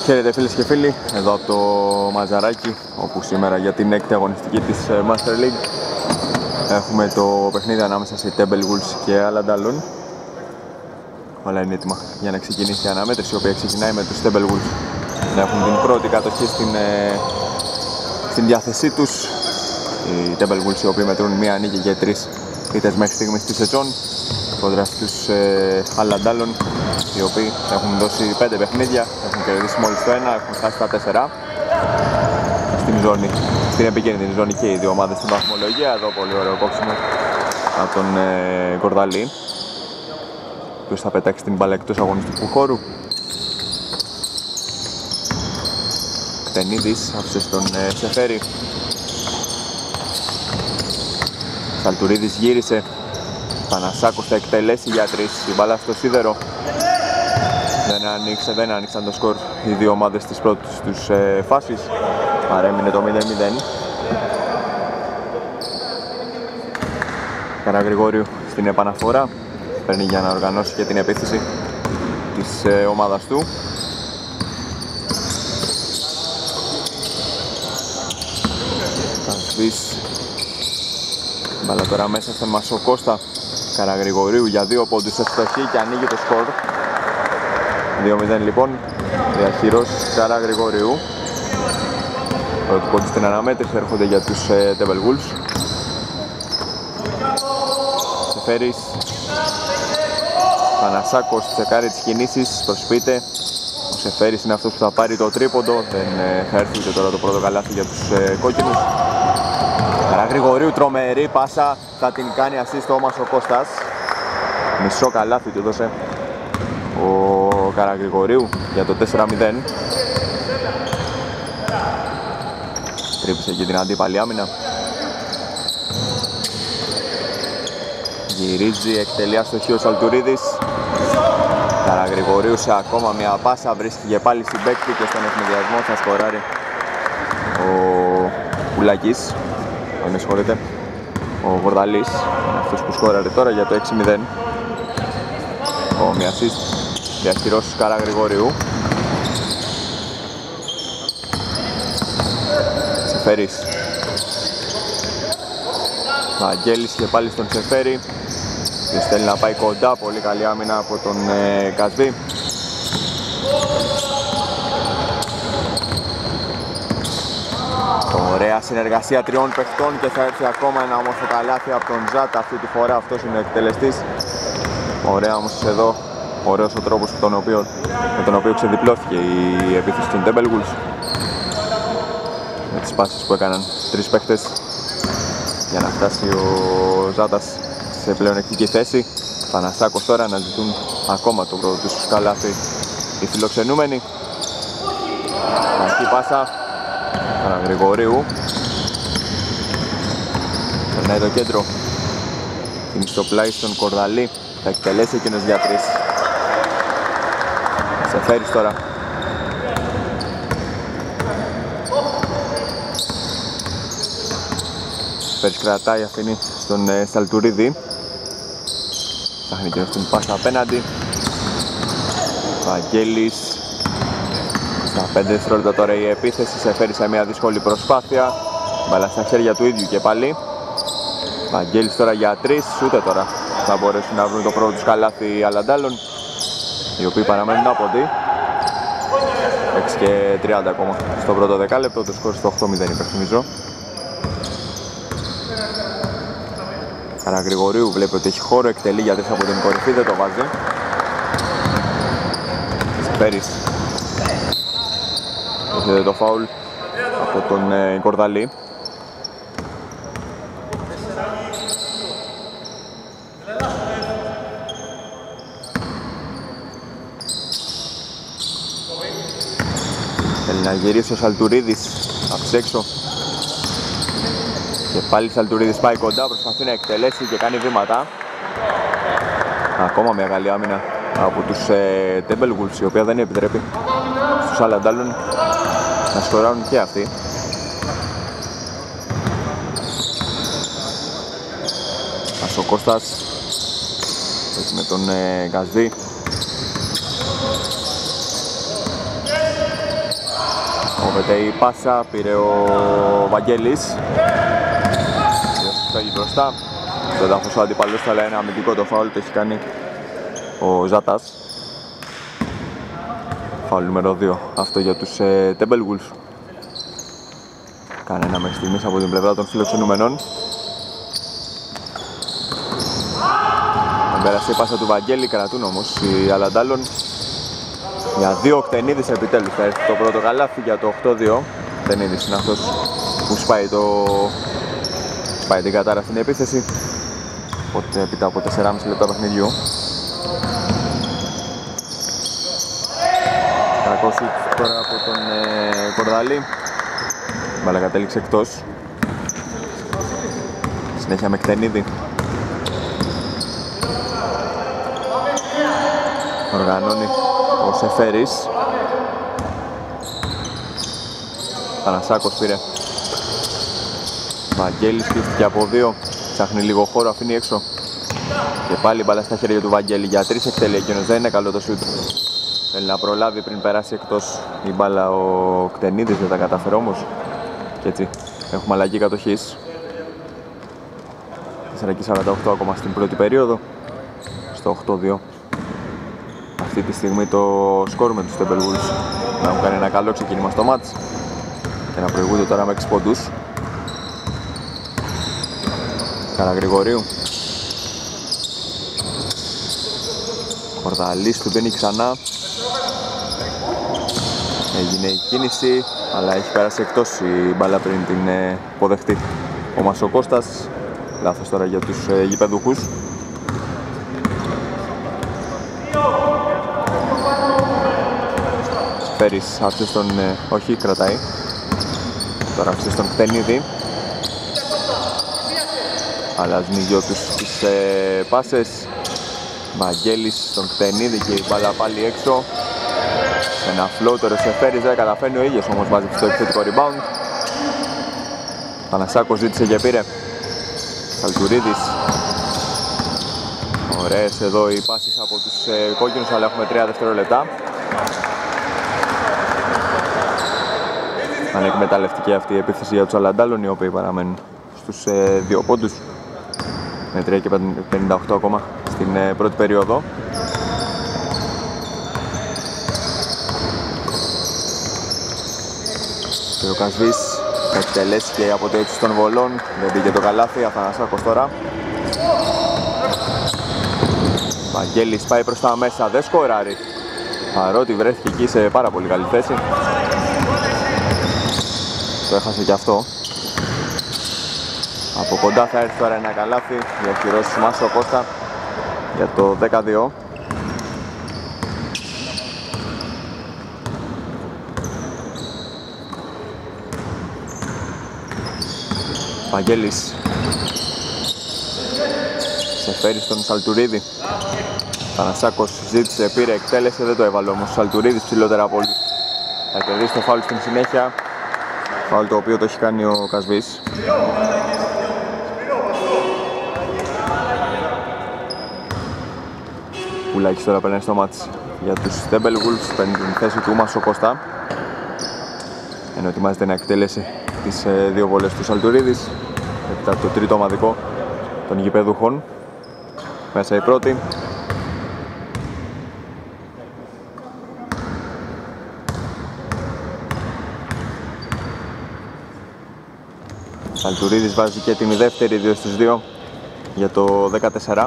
Χαίρετε φίλες και φίλοι, εδώ από το Μαζαράκι, όπου σήμερα για την έκτη αγωνιστική της Master League έχουμε το παιχνίδι ανάμεσα σε Temple Wolves και Alandalon. Όλα είναι έτοιμα για να ξεκινήσει η αναμέτρηση, η οποία ξεκινάει με τους Temple Wolves να έχουν την πρώτη κατοχή στην διάθεσή τους. Οι Temple Wolves, οι οποίοι μετρούν μία νίκη και 3 ήττες μέχρι στιγμής στη σεζόν, κόντρα στους Alandalon, οι οποίοι έχουν δώσει 5 παιχνίδια, έχουν κερδίσει μόλις το 1, έχουν χάσει τα 4 στην επικίνδυνη ζώνη και οι δύο ομάδες στην βαθμολογία. Εδώ πολύ ωραίο κόψιμο από τον Κορδαλή, ο οποίος θα πετάξει την μπάλα εκτός αγωνιστικού χώρου. Κτενίδης άφησε στον Σεφέρη. Σαλτουρίδης γύρισε. Πανασάκος θα εκτελέσει για 3, η μπάλα στο σίδερο. Δεν άνοιξαν το σκορ οι δύο ομάδες στις πρώτες τους φάσεις. Παρέμεινε το 0-0. Καραγρηγόριου στην επαναφορά. Παίρνει για να οργανώσει και την επίθεση της ομάδας του. Κασβής. Μπάλα τώρα μέσα στον Μασοκώστα. Καραγρηγορίου για 2 πόντους ευστοχή και ανοίγει το σκορ. 2-0 λοιπόν, διαχειρός Καραγρηγορίου. Πρώτοι πόντοι στην αναμέτρηση έρχονται για τους Temple Wolves. Σεφέρης. Πανασάκος τσεκάρει τις κινήσεις, προσποιείται. Ο Σεφέρης είναι αυτός που θα πάρει το τρίποντο, δεν θα έρθει ούτε τώρα το πρώτο καλάθι για τους κόκκινους. Καραγρηγορίου, τρομερή πάσα, θα την κάνει assist ο Μασοκώστας. Μισό καλάθι του έδωσε ο Καραγρηγορίου για το 4-0. Τρύπησε και την αντίπαλη άμυνα. Γυρίζει, εκτελεί αστοχή ο Σαλτουρίδης. Καραγρηγορίου σε ακόμα μια πάσα, βρίσκει πάλι στην παίκτη και στον ευνηδιασμό θα σκοράρει ο Πουλάκης. Με συγχωρείτε, ο Βορδαλής, αυτός που σκόραρε τώρα για το 6-0. Μια assist, διαχειρός Καραγρηγορίου. Σεφέρης. Βαγγέλης και πάλι στον Σεφέρη. Και θέλει να πάει κοντά, πολύ καλή άμυνα από τον Κασβή. Ωραία συνεργασία τριών παιχτών και θα έρθει ακόμα ένα όμορφο καλάθι από τον Ζάτα. Αυτή τη φορά αυτός είναι ο εκτελεστής. Ωραία όμως εδώ, ωραίος ο τρόπος με τον οποίο ξεδιπλώθηκε η επίθεση των Temple Wolves. Με τις πάσεις που έκαναν 3 παίχτες για να φτάσει ο Ζάτας σε πλεονεκτική θέση. Πανασάκος τώρα να ζητούν ακόμα το πρώτο τους καλάθι οι φιλοξενούμενοι. Κακή πάσα Καραγρηγορίου. Περνάει το κέντρο. Είναι στο πλάι στον Κορδαλή. Θα εκτελέσει εκείνος για 3. Σεφέρης τώρα. Σεφέρης κρατάει, αφήνει στον Σαλτουρίδη. Ψάχνει και την πάσα απέναντι. Βαγγέλης. Στα 5 δευτερόλεπτα τώρα η επίθεση. Σεφέρης σε μια δύσκολη προσπάθεια. Μπαλά στα χέρια του ίδιου και πάλι. Βαγγέλης τώρα για 3, ούτε τώρα θα μπορέσουν να βρουν το πρώτο τους καλάθι οι Alandalon, οι οποίοι παραμένουν άποντοι. 6 και 30 ακόμα στο πρώτο δεκάλεπτο, το σκορ στο 8-0 υπερθυμίζω. Καραγρηγορίου βλέπει ότι έχει χώρο, εκτελεί για 3 από την κορυφή, δεν το βάζει. Σεφέρης. Έχετε το φάουλ από τον Κορδαλή. Θέλει να γυρίσει ο Σαλτουρίδης απ' έξω. Και πάλι Σαλτουρίδης πάει κοντά, προσπαθεί να εκτελέσει και κάνει βήματα. Ακόμα μια καλή άμυνα από τους Temple Wolves, η οποία δεν επιτρέπει στους Alandalon να σκοράρουν και αυτοί. Μασοκώστας με τον Κασβή. Κόβεται η πάσα, πήρε ο Βαγγέλης. Φεύγει μπροστά. Στο έδαφος ο αντίπαλος, θα λέει ένα αμυντικό το φάουλ, το έχει κάνει ο Ζάτας. Φάουλ νούμερο 2, αυτό για τους Timberwolves. Κανένα μέχρι στιγμής από την πλευρά των φιλοξενούμενων. Πέρασε η πάσα του Βαγγέλη, κρατούν όμως οι Αλαντάλλον. Για 2 ο Κτενίδης επιτέλους θα έρθει το πρώτο καλάθι για το 8-2. Ο Κτενίδης είναι αυτός που σπάει την κατάρα στην επίθεση. Οπότε έπειτα από 4,5 λεπτά παιχνιδιού. Κακό σουτ τώρα από τον Κορδαλή. Μπάλα κατέληξε εκτός. Συνέχεια με Κτενίδη. Οργανώνει ο Σεφέρης. Πανασάκος πήρε. Βαγγέλης χτίστηκε από 2. Ψάχνει λίγο χώρο, αφήνει έξω. Και πάλι μπάλα στα χέρια του Βαγγέλη για 3 εκτελεί. Εκείνος δεν είναι καλό το σουτ. Θέλει να προλάβει πριν περάσει εκτός η μπάλα ο Κτενίδης, δεν τα καταφέρει όμως. Και έτσι έχουμε αλλαγή κατοχής. 4:48 ακόμα στην πρώτη περίοδο. Στο 8-2. Αυτή τη στιγμή το σκορ με τους Timberwolves να έχουν κάνει ένα καλό ξεκίνημα στο μάτς και να προηγούνται τώρα με 6 πόντους. Καραγρηγορίου. Κορδαλής του μπαίνει ξανά. Έγινε η κίνηση, αλλά έχει πέρασει εκτός η μπάλα πριν την υποδεχτεί ο Μασοκώστας. Λάθος τώρα για τους γηπεδούχους. Φέρεις άφησε στον... όχι, κρατάει. Τώρα άφησε στον Κτενίδη. Αλλάζουν οι δυο τους τις πάσες. Βαγγέλης στον Κτενίδη και η μπάλα πάλι έξω. Ένα φλότορο σε Φέρις, δεν καταφέρνει ο ίδιος όμως βάζει στο επιθετικό rebound. Πανασάκος ζήτησε και πήρε. Καλτουρίδης. Ωραίες εδώ οι πάσεις από τους κόκκινους, αλλά έχουμε 3 δευτερόλεπτα. Ανεκμεταλλευτική αυτή η επίθεση για τους Αλαντάλλον, οι οποίοι παραμένουν στους 2 πόντους. Με 3 και 58 ακόμα στην πρώτη περίοδο. Και ο Κασβής θα εκτελέσει και από το ύψος των βολών. Δεν πήγε το καλάθι, Αθανασάκος τώρα. Βαγγέλης πάει προς τα μέσα, δεν σκοράρει. Παρότι βρέθηκε εκεί σε πάρα πολύ καλή θέση. Το έχασε και αυτό. Από κοντά θα έρθει τώρα ένα καλάθι για ακυρώσεις Μάσο Κώστα για το 12. Βαγγέλης σε φέρει στον Σαλτουρίδη. Πανασάκος ζήτησε, πήρε, εκτέλεσε, δεν το έβαλε όμως ο Σαλτουρίδης ψηλότερα από όλους. Θα κερδίσει το φάουλ στην συνέχεια. Φάουλ το οποίο το έχει κάνει ο Κασβής. Πουλάκης τώρα περνάει στο μάτς για τους Timberwolves, παίρνει την θέση του Μάσο Κώστα, ενώ ετοιμάζεται να εκτέλεσει τις 2 βολές του Σαλτουρίδης. Έπειτα το τρίτο ομαδικό των γηπεδούχων. Μέσα η πρώτη. Σαλτουρίδης βάζει και την δεύτερη, 2 στις 2 για το 14.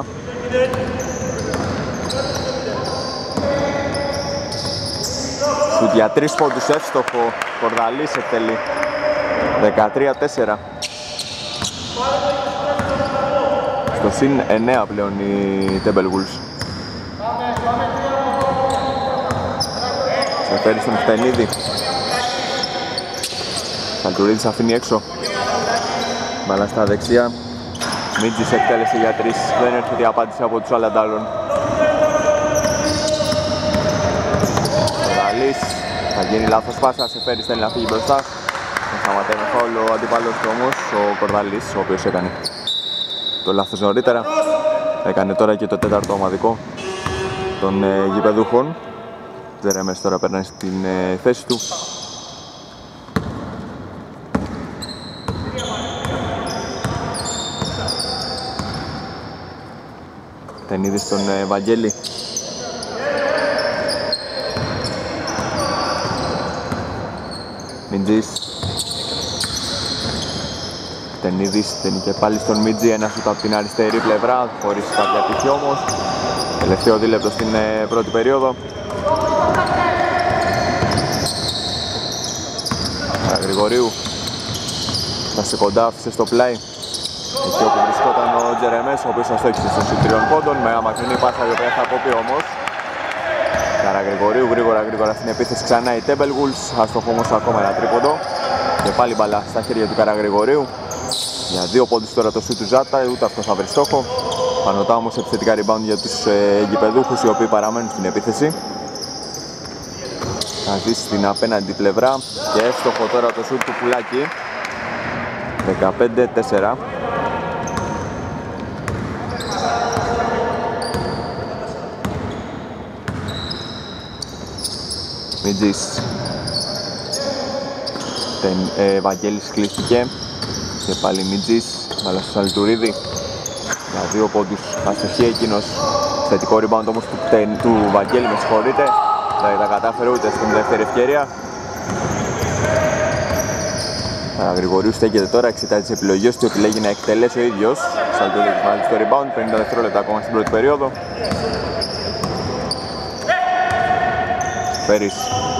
Σουτ για 3 πόντους εύστοχο, Κορδαλής εκτελεί. 13-4. Στο συν 9 πλέον οι Timberwolves. Σε φέρει στον Κτενίδη. Σαλτουρίδης αφήνει έξω. Μπάλα στα δεξιά. Μίτζης εκτέλεσε για 3. Δεν έρχεται η απάντηση από τους Αλαντάλλον. Κορδαλής. Θα γίνει λάθος πάσα. Σε φέρει, θέλει να φύγει μπροστά. Θα σταματάει με φάουλ ο αντίπαλος του όμως, ο Κορδαλής, ο οποίος έκανε το λάθος νωρίτερα. Έκανε τώρα και το 4ο ομαδικό των γηπεδούχων. Τζερέμες τώρα περνάει στην θέση του. Κτενίδης στον Βαγγέλη. Μιτζής. Κτενίδης στενεί και πάλι στον Μιτζή, ένα σούτ από την αριστερή πλευρά, χωρίς κάποια τύχη όμως. Τελευταίο δίλεπτο στην πρώτη περίοδο. Γρηγορίου φτάσε κοντά, άφησε στο πλάι. Εκεί όπου βρισκόταν ο Τζερεμές, ο οποίος αστόχησε στο σουτ 3 πόντων με αμακρινή πάσα η οποία θα κοπεί όμως. Καραγρηγορίου γρήγορα στην επίθεση ξανά η Tempelwolves, άστοχο όμως ακόμα ένα τρίποντο. Και πάλι μπαλά στα χέρια του Καραγρηγορίου. Για 2 πόντους τώρα το σουτ του Ζάτα, ούτε αυτό θα βρει στόχο. Πανωτά όμως επιθετικά rebound για τους γηπεδούχους, οι οποίοι παραμένουν στην επίθεση. Θα ζήσει στην απέναντι πλευρά και εύστοχο τώρα το σουτ του Πουλάκη. 15-4. Μιτζής. Βαγγέλης κλείστηκε και πάλι Μιτζής, μπάλα στο Σαλτουρίδη για 2 πόντους, αστοχή εκείνος. Θετικό rebound όμως του Βαγγέλη, με συγχωρείτε, δεν τα κατάφερε ούτε στην δεύτερη ευκαιρία. Γρηγορίου στέκεται τώρα, εξετάζει τις επιλογές του, επιλέγει να εκτελέσει ο ίδιος. Σαλτουρίδης βάζει στο rebound, 50 δευτερόλεπτα ακόμα στην πρώτη περίοδο. Φέρης.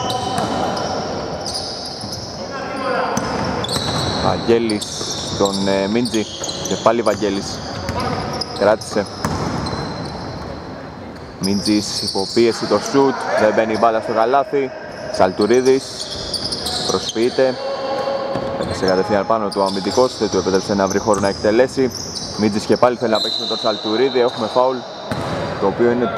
Βαγγέλης στον Μίντζη και πάλι Βαγγέλης. Κράτησε. Μίντζης υποπίεση το σουτ, δεν μπαίνει η μπάλα στο καλάθι. Σαλτουρίδης προσποιείται. Έπεσε κατευθείαν πάνω του αμυντικός, δεν του επέτρεψε να βρει χώρο να εκτελέσει. Μίντζης και πάλι θέλει να παίξει με τον Σαλτουρίδη, έχουμε φάουλ, το οποίο είναι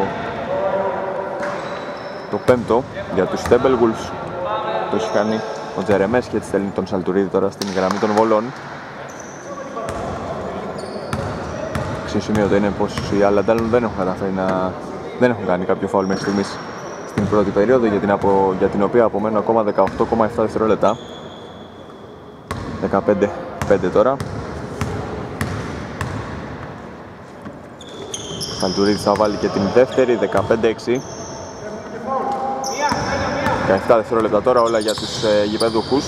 το πέμπτο για τους Tempelwolves. Το έχει κάνει ο Τζερεμές και έτσι στέλνει τον Σαλτουρίδη τώρα στην γραμμή των βολών. Σημείο το είναι πως οι Αλαντάλλον δεν έχουν καταφέρει δεν έχουν κάνει κάποιο φάουλ μέχρι στιγμής στην πρώτη περίοδο, για την οποία απομένουν ακόμα 18,7 δευτερόλεπτα. 15-5 τώρα. Σαλτουρίδης θα βάλει και την δεύτερη, 15-6. 17 δευτερόλεπτα τώρα, όλα για τους γηπεδούχους.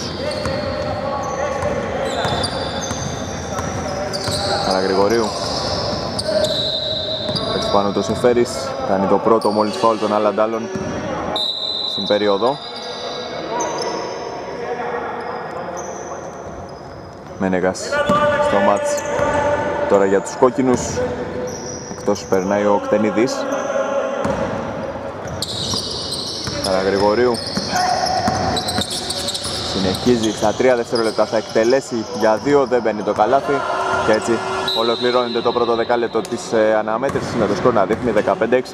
Καραγρηγορίου. Έτσι πάνω το Σεφέρης, κάνει το πρώτο μόλις φάουλ των Αλαντάλλων στην περίοδο. Μένεγας στο μάτς τώρα για τους κόκκινους. Εκτός περνάει ο Κτενίδης. Καραγρηγορίου συνεχίζει στα 3 δευτερόλεπτα, θα εκτελέσει για 2, δεν μπαίνει το καλάθι και έτσι ολοκληρώνεται το πρώτο δεκάλεπτο της αναμέτρησης με το σκορ να δείχνει 15-6.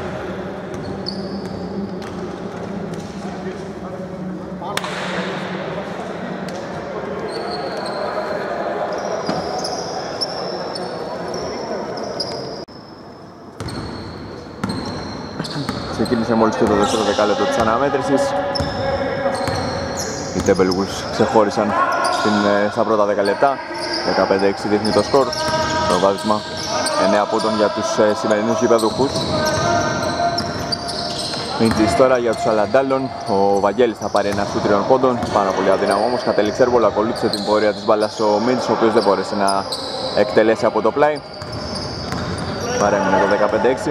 Ξεκίνησε μόλις και το δεύτερο δεκάλεπτο της αναμέτρησης. Οι Tempelwolves ξεχώρισαν στα πρώτα 10 λεπτά. 15-6 δείχνει το σκορ. Το βάδισμα 9 πόντων για τους σημερινούς γηπεδούχους. Μίντζης τώρα για τους Αλαντάλλον. Ο Βαγγέλης θα πάρει ένα σουτ 3 πόντων. Πάρα πολύ αδύναμο όμως. Κατέληξε έρβολο, ακολούθησε την πορεία της μπάλας ο Μίντζης, ο οποίος δεν μπόρεσε να εκτελέσει από το πλάι. Παρέμεινε το 15-6.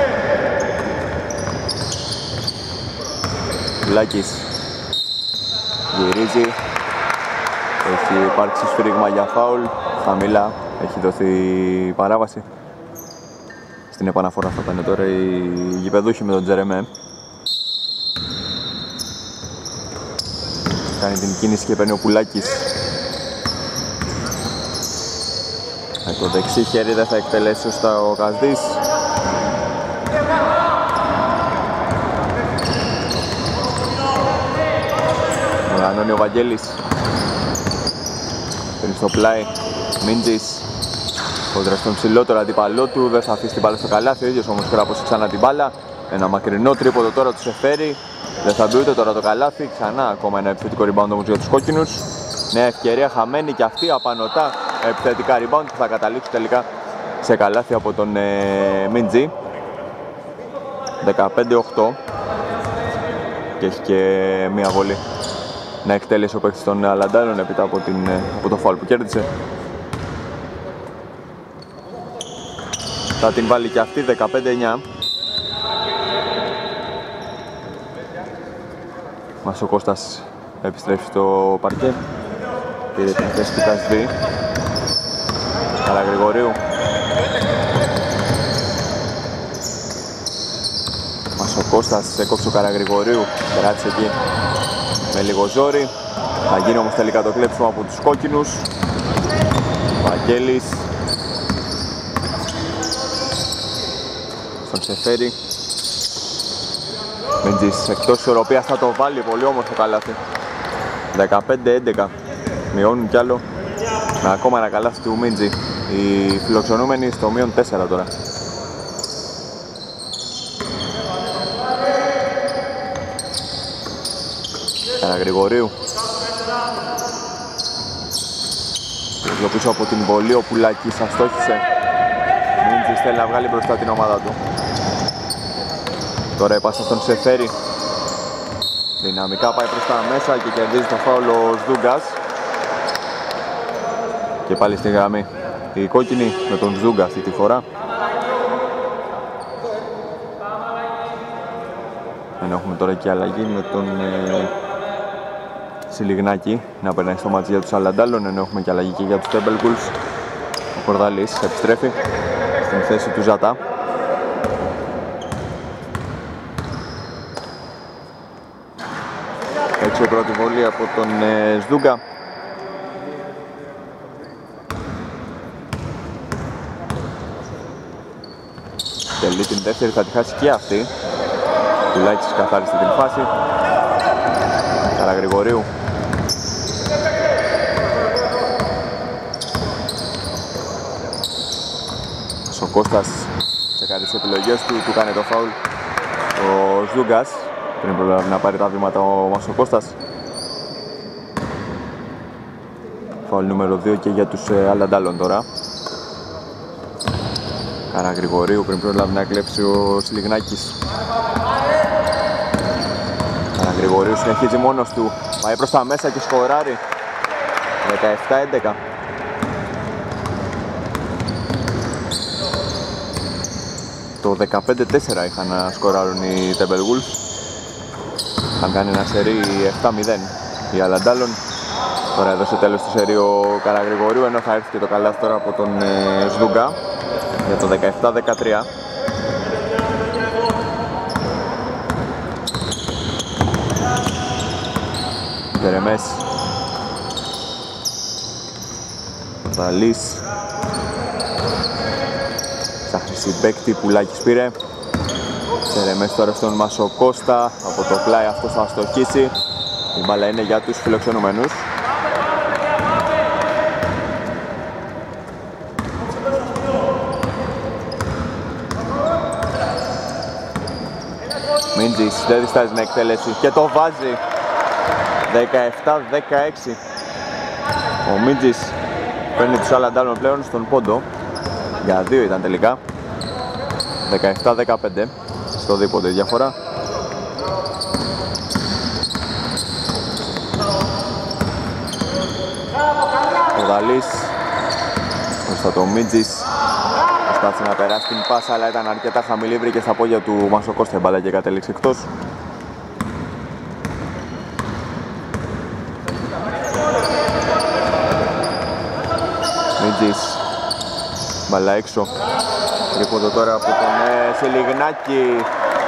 Λάκης γυρίζει, έχει υπάρξει σφύριγμα για φάουλ, χαμηλά, έχει δοθεί παράβαση. Στην επαναφορά θα πάνε τώρα οι γηπεδούχοι με τον Τζερεμέ. Κάνει την κίνηση και παίρνει ο Πουλάκης. Με το δεξί χέρι δεν θα εκτελέσει σωστά ο Κασδής. Οργανώνει ο Βαγγέλης. Παίρνει στο πλάι. Μίντζης. Κόντρα στον ψηλότερο αντίπαλό του. Δεν θα αφήσει την μπάλα στο καλάθι. Ο ίδιος όμως κράπωσε ξανά την μπάλα. Ένα μακρινό τρίποντο τώρα του Σεφέρη. Δεν θα μπει ούτε τώρα το καλάθι. Ξανά ακόμα ένα επιθετικό rebound όμως για τους κόκκινους. Νέα ευκαιρία χαμένη και αυτή απανωτά επιθετικά rebound που θα καταλήξει τελικά σε καλάθι από τον Μίντζι. 15-8 και έχει και μία βολή να εκτέλεσε ο παίκτης των Αλαντάλων έπειτα από το φάουλ που κέρδισε. Θα την βάλει και αυτή. 15-9. Μασοκώστας επιστρέφει στο παρκέ. Πήρε την θέση του Κασδί. Καραγρηγορίου. Μασοκώστας έκοψε ο Καραγρηγορίου. Κράτησε εκεί με λίγο ζόρι. Θα γίνει όμως τελικά το κλέψιμο από τους κόκκινους. Βαγγέλης. Στον Σεφέρι. Μίντζης εκτός ισορροπίας θα το βάλει. Πολύ όμορφο καλάθι. 15-11. Μειώνουν κι άλλο με ακόμα ένα καλάθι του Μίντζη. Οι φιλοξενούμενοι στο μείον 4 τώρα. Καραγρηγορίου. Λίγο πίσω από την βολή ο Πουλάκης αστόχησε. Μίντζης θέλει να βγάλει μπροστά την ομάδα του. Τώρα η πάσα στον Σεφέρι. Δυναμικά πάει προς τα μέσα και κερδίζει το φάουλ ο Σδούγκας. Και πάλι στη γραμμή η κόκκινη με τον Σδούγκα αυτή τη φορά. Ενώ έχουμε τώρα και αλλαγή με τον Σιλιγνάκη να περνάει στο μάτς για τους Αλαντάλων, ενώ έχουμε και αλλαγή και για τους Τέμπελγκουλς. Ο Κορδαλής επιστρέφει στην θέση του Ζατά. Έτσι η πρώτη βολή από τον Σδούγκα. Τελεί την δεύτερη, θα τη χάσει και αυτή. Τουλάχιστον καθάρισε την φάση. Καραγρηγορίου. Ο Κώστας τσεκάρει τις επιλογές του, του κάνει το φάουλ ο Ζούγκας. Πριν προλάβει να πάρει τα βήματα ο Μασοκώστας. Φάουλ νούμερο 2 και για τους Αλαντάλων τώρα. Καραγρηγορίου πριν προλάβει να κλέψει ο Σιλιγνάκης. Καραγρηγορίου συνεχίζει μόνος του. Πάει προς τα μέσα και σκοράρει. 17-11. Το 15-4 είχαν να σκοράρουν οι Τέμπελγουλς. Είχαν κάνει ένα σερί 7-0 οι Αλαντάλων. Τώρα έδωσε τέλος του σερί ο Καραγρηγορίου, ενώ θα έρθει και το καλάθι τώρα από τον Σδούγκα για το 17-13. Γερεμές. Δαλής. Ψάχνει συμπαίκτη, Πουλάκης πήρε. Γερεμές τώρα στον Μασοκώστα. Από το πλάι αυτό θα αστοχίσει. Η μπάλα είναι για τους φιλοξενούμενους. Μίντζης δεν διστάζει να εκτελέσει και το βάζει. 17-16. Ο Μίντζης παίρνει τους Αλαντάλων πλέον στον πόντο. Για 2 ήταν τελικά. 17-15. Στο δίποτο η διαφορά. Ο Δαλής μπροστά το Μίντζης. Προσπάθησε να περάσει την πάσα, αλλά ήταν αρκετά χαμηλή. Βρήκε στα πόδια του Μασοκώστα μπάλα και κατέληξε εκτός. Μίντζης. Μπάλα έξω. Τρίποντο τώρα από τον Σιλιγνάκη.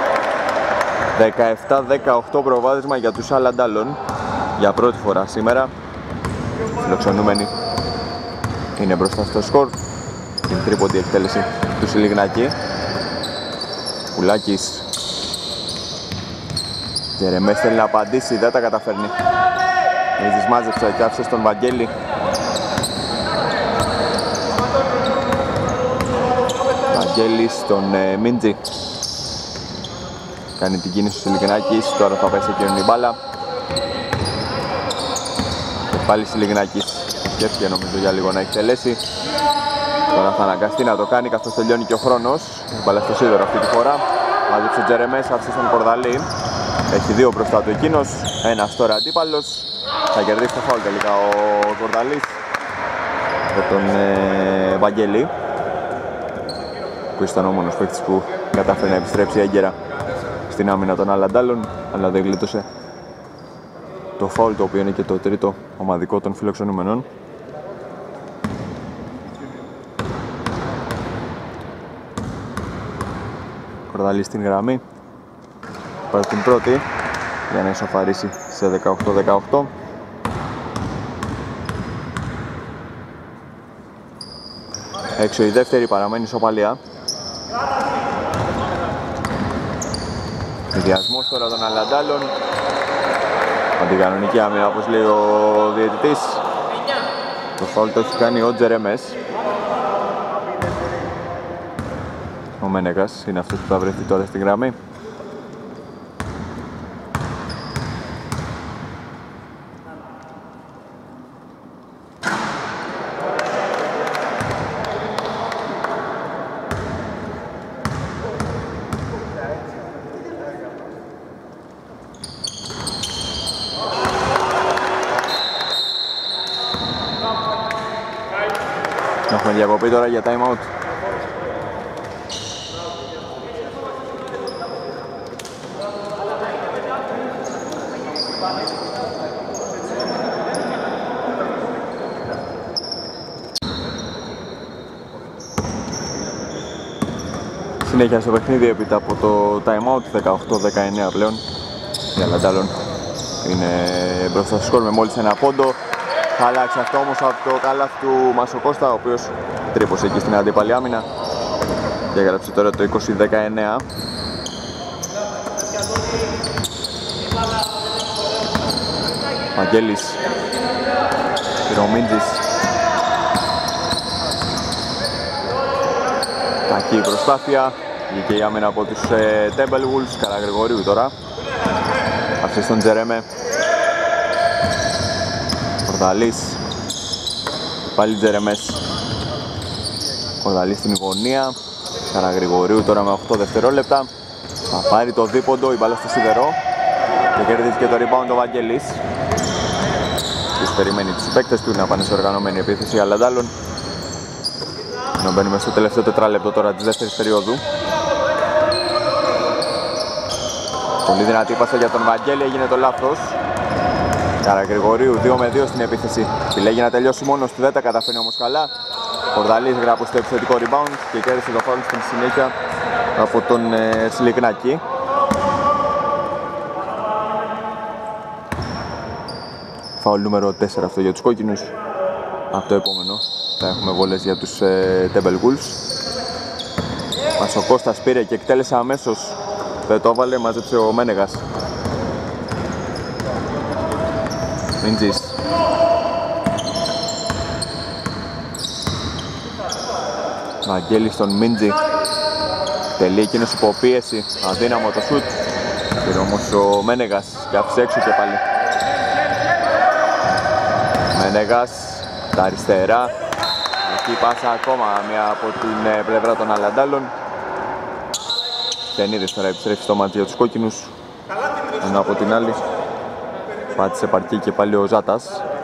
17-18 προβάδισμα για τους Αλαντάλων. Για πρώτη φορά σήμερα. Φιλοξενούμενοι είναι μπροστά στο σκορ. Την τρίποντη εκτέλεση του Σιλιγνάκη. Πουλάκης. Γερεμές θέλει να απαντήσει, δεν τα καταφέρνει. Μίντζης μάζεψε και άφησε στον Βαγγέλη. Βαγγέλης στον Μίντζη. Κάνει την κίνηση του Σιλιγνάκης, τώρα θα πέσει εκείνον η μπάλα. Και πάλι Σιλιγνάκης. Σκέφτηκε νομίζω για λίγο να εκτελέσει. Τώρα θα αναγκαστεί να το κάνει καθώς τελειώνει και ο χρόνος. Μπάλα στο σίδερο αυτή τη φορά. Μάζεψε ο Τζερεμές, άφησε στον Κορδαλή. Έχει δύο μπροστά του εκείνος. Ένας τώρα αντίπαλος. Θα κερδίσει το φάουλ τελικά ο Κορδαλής με τον Βαγγέλη, που ήταν ο μόνος παίκτης που κατάφερε να επιστρέψει έγκαιρα στην άμυνα των Αλαντάλων, αλλά δεν γλίτωσε το φάουλ, το οποίο είναι και το τρίτο ομαδικό των φιλοξενούμενων. Κορδαλής στην γραμμή, πάρει την πρώτη για να ισοφαρίσει σε 18-18. Έξω η δεύτερη, παραμένει ισοπαλία. Ιδιασμός τώρα των Αλαντάλων. Αντικανονική άμυνα, όπως λέει ο διαιτητής. Το φάουλ το έχει κάνει ο Τζερεμές. Ο Μένεγας είναι αυτός που θα βρεθεί τώρα στην γραμμή. Έχουμε διακοπή τώρα για time out. Συνέχεια στο παιχνίδι έπειτα από το time out, 18-19 πλέον. Η Αλαντάλων είναι μπροστά στο σκορ με μόλις ένα πόντο. Θα αλλάξει αυτό όμως από το καλάθι του Μασοκώστα, ο οποίος τρύπωσε εκεί στην αντίπαλη άμυνα και έγραψε τώρα το 20-19. Βαγγέλης, Πυρομίντζης. Κακή προσπάθεια, βγήκε η άμυνα από τους Timberwolves. Καραγρηγορίου τώρα, άφησε στον Τζερέμε. Κορδαλής, πάλι Τζερεμές. Κορδαλής στην γωνία. Καραγρηγορίου τώρα με 8 δευτερόλεπτα. Θα πάρει το δίποντο, η μπάλα στο σιδερό και κερδίζει και το rebound ο Βαγγέλης. Τους περιμένει τους παίκτες του να πάνε σε οργανωμένη επίθεση Αλαντάλων. Ενώ μπαίνουμε στο τελευταίο τετράλεπτο τώρα της δεύτερης περίοδου. Πολύ δυνατή πάσα για τον Βαγγέλη, έγινε το λάθος. Καραγρηγορίου 2 με 2 στην επίθεση. Επιλέγει να τελειώσει μόνος του, δεν τα καταφέρνει όμως καλά. Κορδαλής γράπω στο επιθετικό rebound και κέρδισε το φάουλ στην συνέχεια από τον Σιλικνάκη. Φάουλ νούμερο 4 αυτό για τους κόκκινους. Από το επόμενο θα έχουμε βόλες για τους Timberwolves. Μασοκώστας πήρε και εκτέλεσε αμέσως. Δεν το έβαλε, μάζεψε ο Μένεγας. Μίντζης. Βαγγέλης στον Μίντζη. Τελεί εκείνος υποπίεση. Αδύναμο το σουτ. Πήρε όμως ο Μένεγας και άφησε έξω και πάλι. Μένεγας, τα αριστερά. Εκεί πάσα ακόμα μία από την πλευρά των Αλαντάλων. Τενίδης τώρα επιστρέφει στο μάτι για τους κόκκινους. Ενώ από την άλλη πάτησε παρκή και πάλι ο Ζάτας.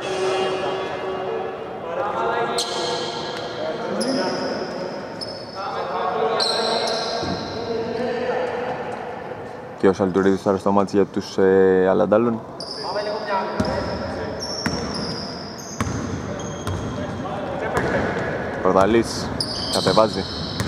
Και ο Σαλτουρίδης τώρα στο μάτι για τους Αλαντάλων. Κορδαλής κατεβάζει.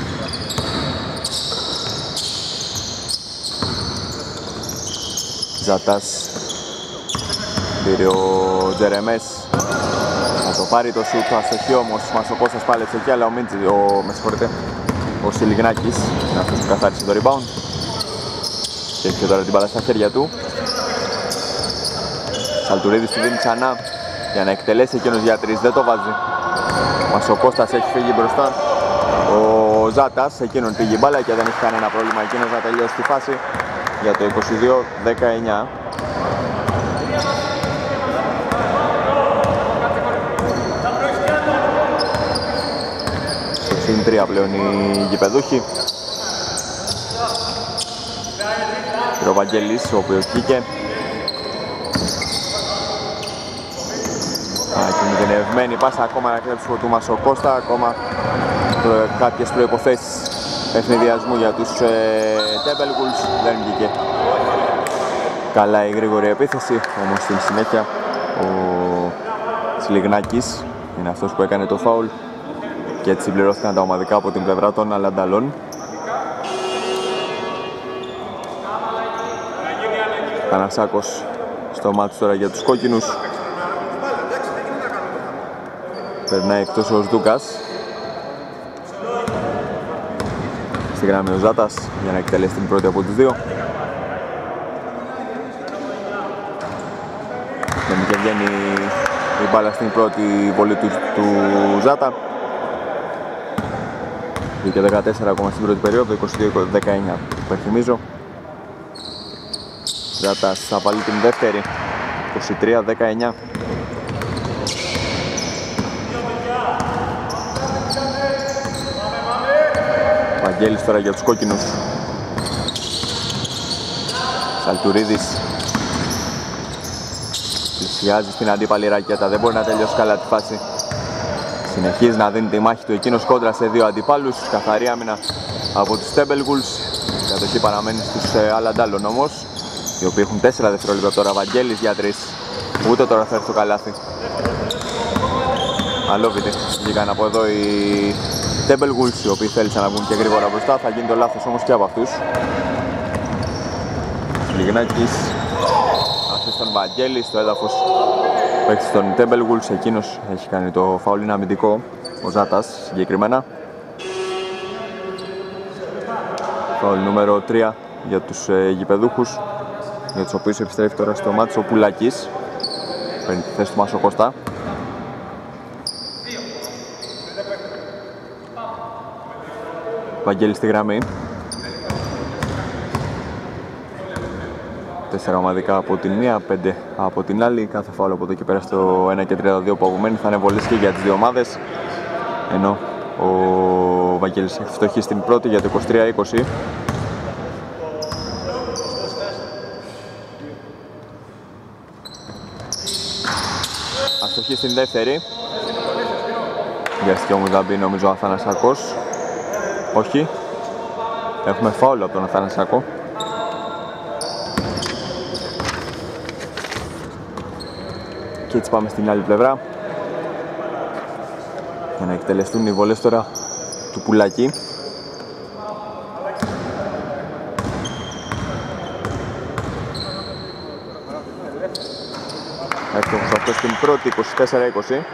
Ζάτας. Πήρε ο Τζερεμές. Θα το πάρει το σουτ, αστοχή όμως. Μασοκώστας πάλεψε εκεί, αλλά ο Σιλιγνάκης είναι αυτός που καθάρισε το rebound. Και έχει τώρα την μπάλα στα χέρια του. Σαλτουρίδης του δίνει ξανά για να εκτελέσει εκείνος για 3, δεν το βάζει. Μασοκώστας έχει φύγει μπροστά. Ο Ζάτας, εκείνον πήγε η μπάλα και δεν έχει κανένα πρόβλημα εκείνος να τελειώσει τη φάση για το 22-19. συν 3 πλέον οι γηπεδούχοι. Ο Βαγγέλης, ο οποίος βγήκε. Κινδυνευμένη πάσα ακόμα να κλέψει του Μασοκώστα, ακόμα κάποιες προϋποθέσεις ευνηδιασμού για τους Tempelwolves, δεν βγήκε καλά η γρήγορη επίθεση, όμως στην συνέχεια ο Σλιγνάκης είναι αυτός που έκανε το φάουλ και έτσι συμπληρώθηκαν τα ομαδικά από την πλευρά των Αλανταλών. Πανασάκος στο μάτι τώρα για τους κόκκινους. Περνάει εκτός ο Σδούκας. Στη γραμμή ο Ζάτας για να εκτελέσει την πρώτη από τις δύο. Και βγαίνει η μπάλα στην πρώτη βολή του Ζάτα. 2-14 ακόμα στην πρώτη περίοδο, 22-19 υπενθυμίζω. Ζάτας θα βάλει την δεύτερη, 23-19. Βαγγέλης τώρα για τους κόκκινους. Σαλτουρίδης πλησιάζει στην αντίπαλη ρακέτα, δεν μπορεί να τελειώσει καλά τη φάση. Συνεχίζει να δίνει τη μάχη του εκείνος κόντρα σε δύο αντιπάλους. Καθαρή άμυνα από τους Tempelwolves. Η κατοχή παραμένει στους Αλαντάλων όμως, οι οποίοι έχουν 4 δευτερόλεπτα τώρα. Βαγγέλης για 3. Ούτε τώρα θα έρθει το καλάθι. Αλόβητη. Βγήκαν από εδώ οι Tempelwolves, οι οποίοι θέλησαν να βγουν και γρήγορα μπροστά. Θα γίνει το λάθος όμως και από αυτούς. Λιγνάκης αφήσει τον Βαγγέλη στο έδαφος. Παίκτης των Tempelwolves, εκείνος έχει κάνει το φάουλ, είναι αμυντικό, ο Ζάτας συγκεκριμένα. Φάουλ νούμερο 3 για τους γηπεδούχους, για τους οποίους επιστρέφει τώρα στο μάτι ο Πουλάκης. Παίρνει τη θέση του Μασοκώστα. Βαγγέλης στη γραμμή. 4 ομαδικά από την μία, 5 από την άλλη. Κάθε φάουλ από εδώ και πέρα στο 1 και 32 που απομένει θα είναι βολές και για τις δύο ομάδες. Ενώ ο Βαγγέλης έχει φτωχεί στην πρώτη για το 23-20. Αστοχή στην δεύτερη. Βιαστική όμως να μπει νομίζω ο Αθανασάκος. Όχι. Έχουμε φάουλ από τον Αθανασάκο. Και έτσι πάμε στην άλλη πλευρά για να εκτελεστούν οι βολές τώρα του Πουλάκη. Εύστοχος αυτό στην πρώτη, 24-20.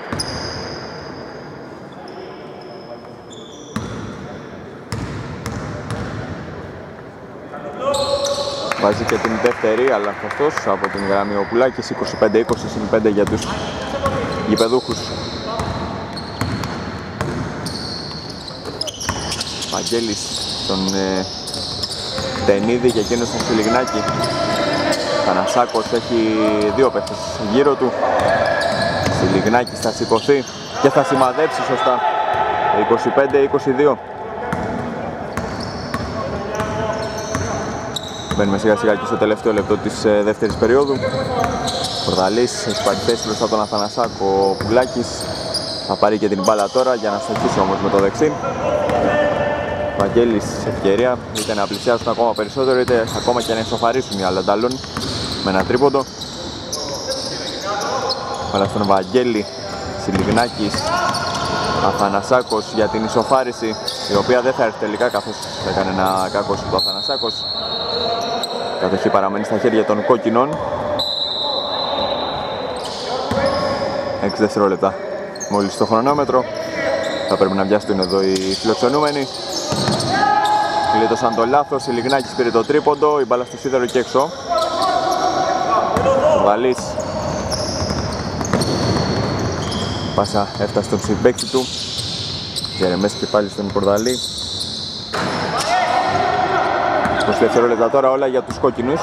Βάζει και την δεύτερη, αλλά αυτός από την γραμμή ο Πουλάκης. 25-20 συν 5 για τους γηπεδούχους. Βαγγέλης τον Τενίδη και εκείνος τον Σιλιγνάκη. Θανασάκος έχει δύο παίχτες γύρω του. Σιλιγνάκης θα σηκωθεί και θα σημαδέψει σωστά. 25-22. Μπαίνουμε σιγά σιγά και στο τελευταίο λεπτό της δεύτερης περίοδου. Πορδαλής έχει πάρει θέση μπροστά τον Αθανασάκο. Ο Πουλάκης θα πάρει και την μπάλα τώρα για να στοχίσει όμως με το δεξί. Βαγγέλης σε ευκαιρία είτε να πλησιάσουν ακόμα περισσότερο είτε ακόμα και να ισοφαρίσουν οι Αλανταλών με ένα τρίποντο. Πέρα στον Βαγγέλη, Σιλιγνάκης, Αθανασάκος για την ισοφάριση, η οποία δεν θα έρθει τελικά καθώς έκανε ένα κακό σου το Αθανασάκος. Κατοχή παραμένει στα χέρια των κόκκινων. 6 δευτερόλεπτα μόλις στο χρονόμετρο. Θα πρέπει να βιαστούν εδώ οι φιλοξενούμενοι. Γλίτωσαν το λάθος, η Λιγνάκης πήρε το τρίποντο, η μπάλα στο σίδερο και έξω. Ο Βαλής. Πάσα έφτασε στον συμπαίκτη του. Τζερεμές και πάλι στον Κορδαλή. 20 δευτερόλεπτα τώρα όλα για τους κόκκινους.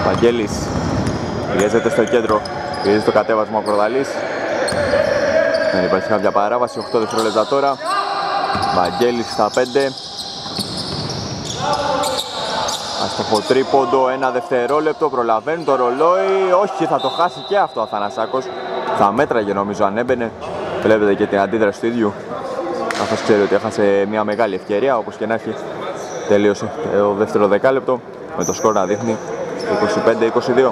Βαγγέλης πιέζεται στο κέντρο, πιέζει το κατέβασμα ο Κορδαλής. Δεν υπάρχει κάποια παράβαση, 8 δευτερόλεπτα τώρα. Βαγγέλης στα 5. Αστοχο τρίποντο, 1 δευτερόλεπτο, προλαβαίνει το ρολόι. Όχι, θα το χάσει και αυτό ο Αθανασάκος. Θα μέτραγε νομίζω αν έμπαινε. Βλέπετε και την αντίδραση του ίδιου. Καθώς ξέρει ότι έχασε μια μεγάλη ευκαιρία, όπως και να έχει. Τελείωσε το δεύτερο δεκάλεπτο με το σκορ να δείχνει 25-22.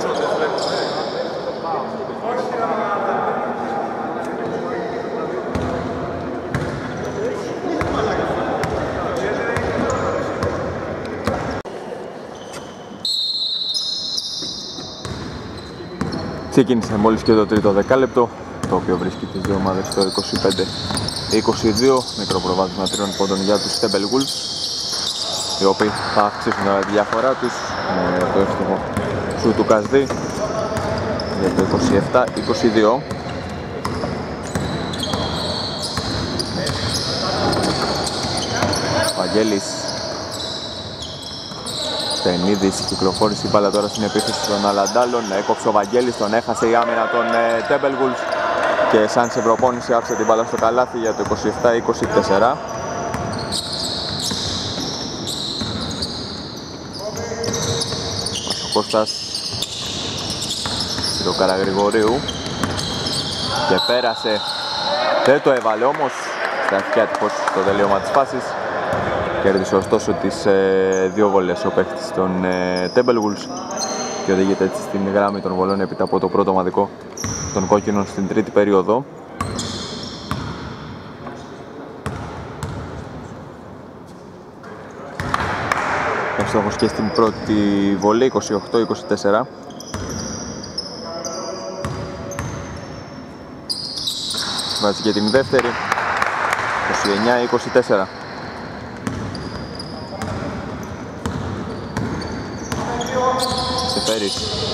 Ξεκίνησε μόλις και το τρίτο δεκάλεπτο, το οποίο βρίσκει τις δύο ομάδες στο 25-22, μικρό προβάδισμα 3 πόντων για τους Temple Wolves, οι οποίοι θα αυξήσουν τη διαφορά τους με το εύστοχο σου του Κασδί για το 27-22. Βαγγέλης, Τενίδης, κυκλοφόρησε η μπάλα τώρα στην επίθεση των Αλαντάλων. Έκοψε ο Βαγγέλης, τον έχασε η άμυνα των Temple Wolves και σαν σε προπόνηση άφησε την μπάλα στο καλάθι για το 27-24. Ο Κώστας του Καραγρηγορίου και πέρασε, δεν το έβαλε όμως, στα αρχαία τυχώς στο τελείωμα της φάσης. Κέρδισε ωστόσο τις δύο βολές ο παίκτης των Temple Wolves και οδηγείται έτσι στην γράμμη των βολών έπειτα από το πρώτο ομαδικό των κόκκινων στην τρίτη περίοδο. Εύστοχος και στην πρώτη βολή, 28-24. Βάζει και την δεύτερη, 29-24. Σεφέρης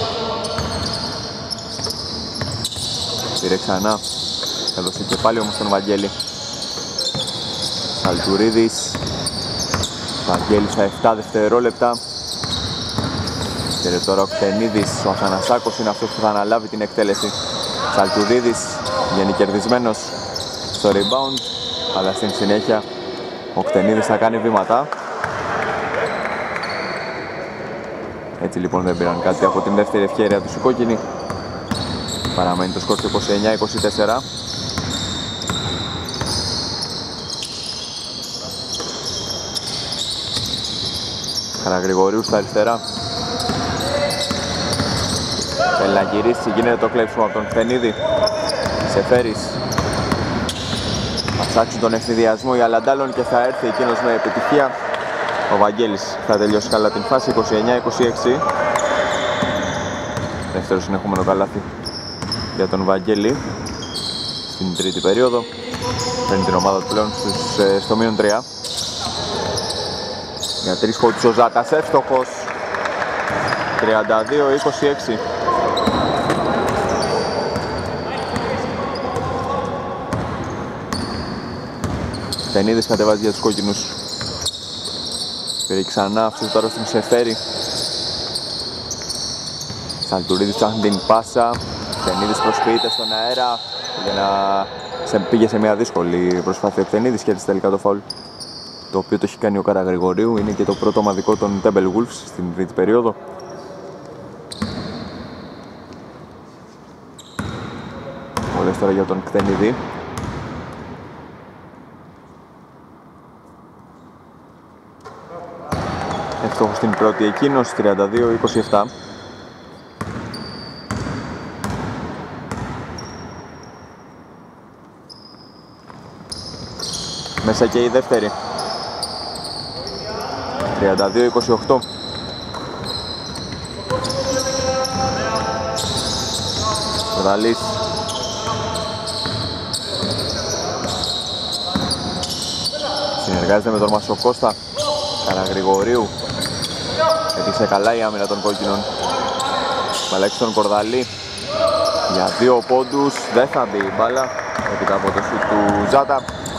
πήρε ξανά, έδωσε και πάλι όμως τον Βαγγέλη. Σαλτουρίδης, Βαγγέλης στα 7 δευτερόλεπτα. Και τώρα ο Κτενίδης, ο Αθανασάκος είναι αυτός που θα αναλάβει την εκτέλεση. Σαλτουρίδης βγαίνει κερδισμένος στο rebound, αλλά στην συνέχεια ο Κτενίδης θα κάνει βήματα. Έτσι λοιπόν δεν πήραν κάτι από την δεύτερη ευκαιρία τους οι κόκκινοι. Παραμένει το σκορ 29-24. Καραγρηγορίου στα αριστερά. Θέλει να γυρίσει, γίνεται το κλέψιμο από τον Κτενίδη. Σεφέρης. Θα ψάξουν τον ευθυδιασμό οι Αλαντάλων και θα έρθει εκείνος με επιτυχία. Ο Βαγγέλης θα τελειώσει καλά την φάση, 29-26. Δεύτερο συνεχόμενο καλάθι για τον Βαγγέλη στην τρίτη περίοδο. Παίρνει την ομάδα του πλέον στο μείον 3. Για τρεις πόντους ο Ζάτας, εύστοχος. 32-26. Τενίδης κατεβάζει για τους κόκκινους. Πήρε ξανά, αυτός τώρα στην Σεφέρη. Σαλτουρίδης ψάχνει την πάσα. Κτενίδης προσποιείται στον αέρα για να πήγε σε μια δύσκολη προσπάθεια. Ο Κτενίδης κέρδισε τελικά το φάουλ, το οποίο το έχει κάνει ο Καραγρηγορίου. Είναι και το πρώτο ομαδικό των Temple Wolves στην τρίτη περίοδο. Όλες τώρα για τον Κτενίδη. Εύστοχος στην πρώτη εκείνος, 32-27. Μέσα και η δεύτερη, 32-28. Ροδαλής. Συνεργάζεται με τον Μασοκώστα. Καραγρηγορίου. Έδειξε καλά η άμυνα των κόκκινων. Παλέξει τον Κορδαλή για 2 πόντους. Δεν θα μπει η μπάλα έπειτα από το σουτ του Ζάτα.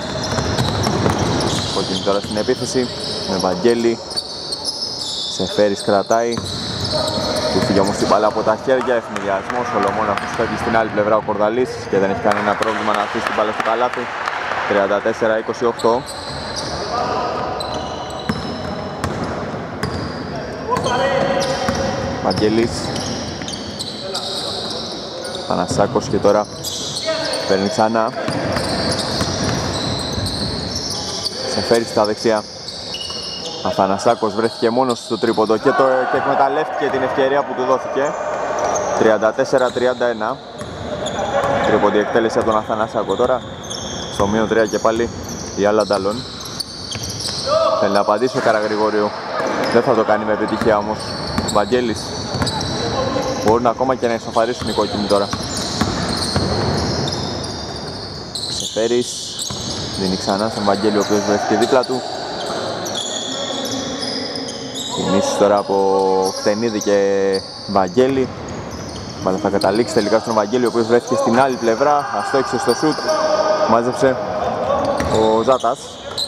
Κόκκινη τώρα στην επίθεση με Βαγγέλη. Σεφέρης κρατάει. Του φύγει όμως την μπάλα από τα χέρια, ευνηδιασμός, ο Λομόναχος φεύγει στην άλλη πλευρά ο Κορδαλής και δεν έχει κανένα πρόβλημα να αφήσει την μπάλα στο καλάθι. 34-28. Βαγγέλης, Πανασάκος και τώρα παίρνει ξανά. Σεφέρη στα δεξιά. Αθανασάκος βρέθηκε μόνος στο τρίποντο και εκμεταλλεύτηκε την ευκαιρία που του δόθηκε. 34-31. Τρίποντη εκτέλεση από τον Αθανασάκο τώρα. Στο μείον 3 και πάλι η Αλανταλών. Θέλει να απαντήσει ο Καραγρηγορίου. Δεν θα το κάνει με επιτυχία όμως. Βαγγέλης. Μπορούν ακόμα και να ισοφαρίσουν οι κόκκινοι τώρα. Σεφέρης δίνει ξανά στον Βαγγέλη, ο οποίος βρέθηκε δίπλα του. Κινήσεις τώρα από Κτενίδη και Βαγγέλη. Αλλά θα καταλήξει τελικά στον Βαγγέλη, ο οποίος βρέθηκε στην άλλη πλευρά. Αστόχησε στο σουτ. Μάζεψε ο Ζάτας.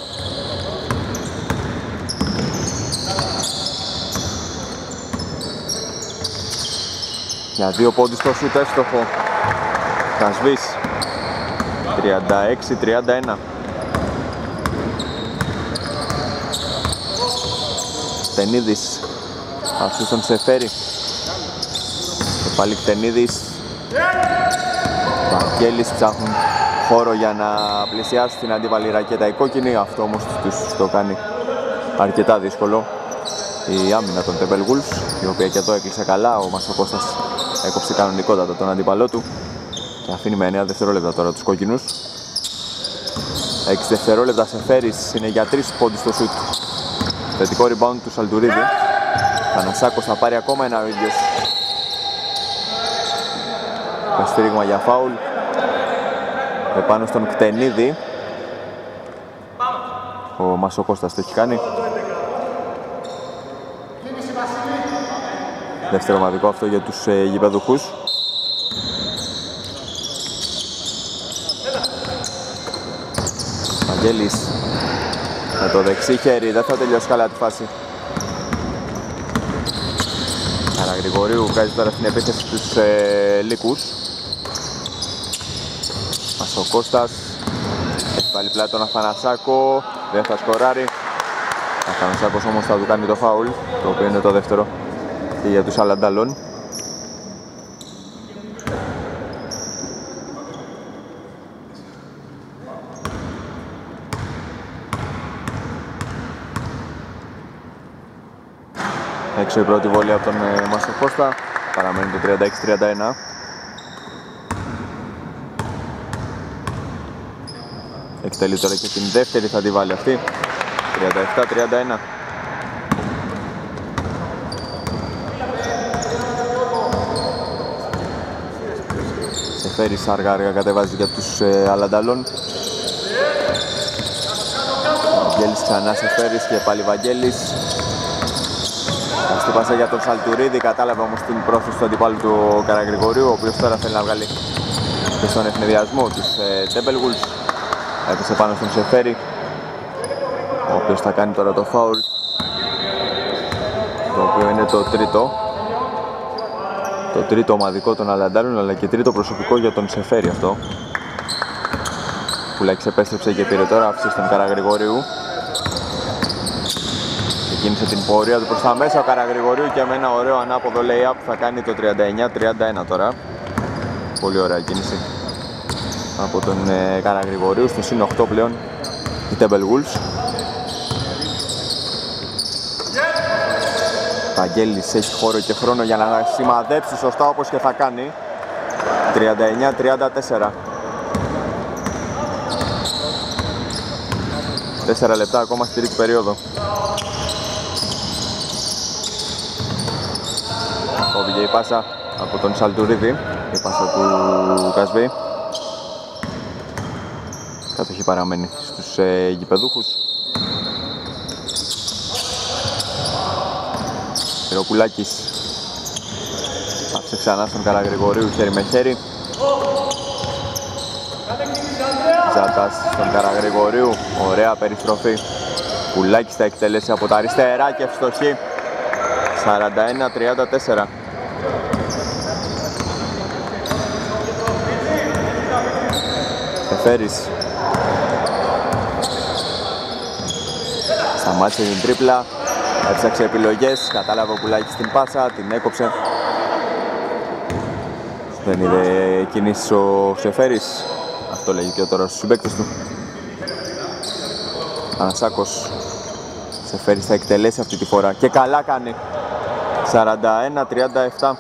Για 2 πόντους στο σουτ εύστοχο. Κασβής. 36-31. Κτενίδης. Αυτούς τον Σεφέρη. Και πάλι Κτενίδης. Βαγγέλης ψάχνουν χώρο για να πλησιάσουν την αντίπαλη ρακέτα οι κόκκινοι. Αυτό όμως τους το κάνει αρκετά δύσκολο η άμυνα των Temple Wolves, η οποία και εδώ έκλεισε καλά. Ο Μασοκώστας έκοψε κανονικότατα τον αντίπαλό του και αφήνει με 9 δευτερόλεπτα τώρα τους κόκκινους. 6 δευτερόλεπτα Σεφέρης, είναι για 3 πόντους στο σουτ. Θετικό rebound του Σαλτουρίδη. Πανασάκος θα πάρει ακόμα ένα ο ίδιος. Παστήριγμα για φάουλ. Επάνω στον Κτενίδη. Ο Μασοκώστας το έχει κάνει. Δεύτερο ομαδικό αυτό για τους γηπεδούχους. Βαγγέλης με το δεξί χέρι, δεν θα τελειώσει καλά τη φάση. Καραγρηγορίου βγάζει τώρα στην επίθεση τους Λύκους. Μασοκώστας έχει πάλι πλάτη τον Αθανασάκο, δεν θα σκοράρει. Αθανασάκος όμως θα του κάνει το φάουλ, το οποίο είναι το δεύτερο και για τους Αλανταλών. Έξω η πρώτη βόλη από τον Μασοκώστα, παραμένει το 36-31. Εκτελεί τώρα και την δεύτερη, θα τη βάλει αυτή. 37-31. Σεφέρης αργά κατεβάζει για τους Αλανταλών. Βαγγέλης ξανά Σεφέρης και πάλι Βαγγέλης. Αστή πάσα για τον Σαλτουρίδη, κατάλαβε όμως την πρόθεση του αντιπάλου του Καραγρηγορίου, ο οποίος τώρα θέλει να βγάλει και στον ευνηδιασμό της Temple Wolves. Έπεσε πάνω στον Σεφέρη, ο οποίος θα κάνει τώρα το φάουλ, το οποίο είναι το τρίτο. Το τρίτο ομαδικό των Αλαντάλων, αλλά και τρίτο προσωπικό για τον Σεφέρη αυτό. Πουλάκης επέστρεψε και πήρε τώρα, άφησε στον Καραγρηγορίου. Ξεκίνησε την πορεία του προς τα μέσα ο Καραγρηγορίου και με ένα ωραίο ανάποδο lay-up θα κάνει το 39-31 τώρα. Πολύ ωραία κίνηση από τον Καραγρηγορίου, στο συν 8 πλέον η Temple Wolves. Βαγγέλης έχει χώρο και χρόνο για να σημαδέψει σωστά, όπως και θα κάνει. 39-34. 4 λεπτά ακόμα στη τρίτη περίοδο. Κόβηκε η πάσα από τον Σαλτουρίδη, η πάσα του Κασβή. Κατοχή παραμένει στους γηπεδούχους. Πυροπουλάκης άφησε ξανά στον Καραγρηγορίου χέρι με χέρι. Ζάτας στον Καραγρηγορίου, ωραία περιστροφή. Πουλάκης θα εκτελέσει από τα αριστερά και ευστοχή. 41-34. Σεφέρης. Σταμάτησε την τρίπλα, έψαξε επιλογές, κατάλαβε ο Πουλάκης την πάσα, την έκοψε. Δεν είδε κινήσεις ο Σεφέρης, αυτό λέγει και τώρα στους συμπαίκτες του. Ανασάκος. Σεφέρης θα εκτελέσει αυτή τη φορά και καλά κάνει. 41-37.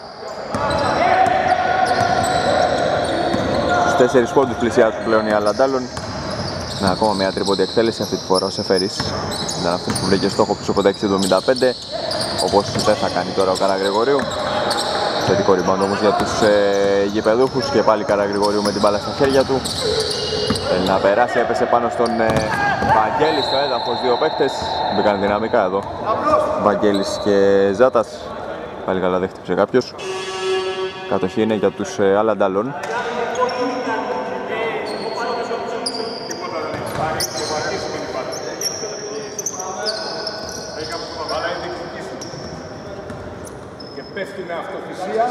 Στους 4 πόντους πλησιάζουν πλέον οι Αλαντάλλον. Με ακόμα μια τρίποντη εκτέλεση αυτή τη φορά ο Σεφέρης. Ήταν αυτός που βρήκε στόχο πίσω από τα 6.75, όπως δεν θα κάνει τώρα ο Καραγρηγορίου. Θετικό rebound όμως για τους γηπεδούχους και πάλι Καραγρηγορίου με την μπάλα στα χέρια του. Θέλει να περάσει, έπεσε πάνω στον Βαγγέλη στο έδαφος, δύο παίκτες. Μπήκαν δυναμικά εδώ. Βαγγέλης και Ζάτας. Πάλι καλά δεν χτύπησε κάποιος. Κατοχή είναι για τους Αλαντάλλον. Πέφτει με αυτοθυσία.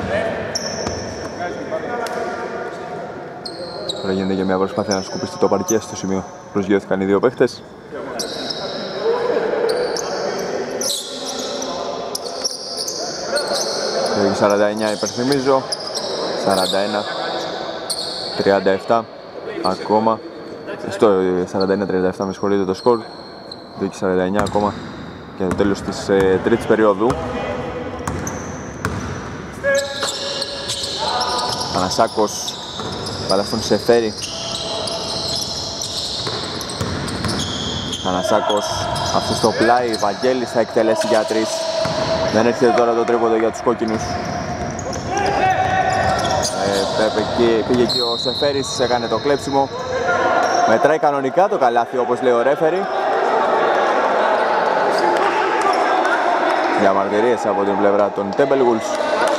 Τώρα γίνεται και μια προσπάθεια να σκουπιστεί το παρκέ στο σημείο. Προσγειώθηκαν οι δύο παίχτες. Έχει 49 υπερθυμίζω. 41-37 ακόμα. Στο 41-37 με συγχωρείτε το σκορ. 2-49 ακόμα και το τέλος της τρίτης περίοδου. Ανασάκος, μπάλα στον Σεφέρη. Ανασάκος, αυτό στο πλάι, Βαγγέλης θα εκτελέσει για 3. Δεν έρχεται τώρα το τρίποντο για τους κόκκινους. Πήγε εκεί ο Σεφέρης, έκανε το κλέψιμο. Μετράει κανονικά το καλάθι όπως λέει ο ρέφερι. Διαμαρτυρίες από την πλευρά των Timberwolves.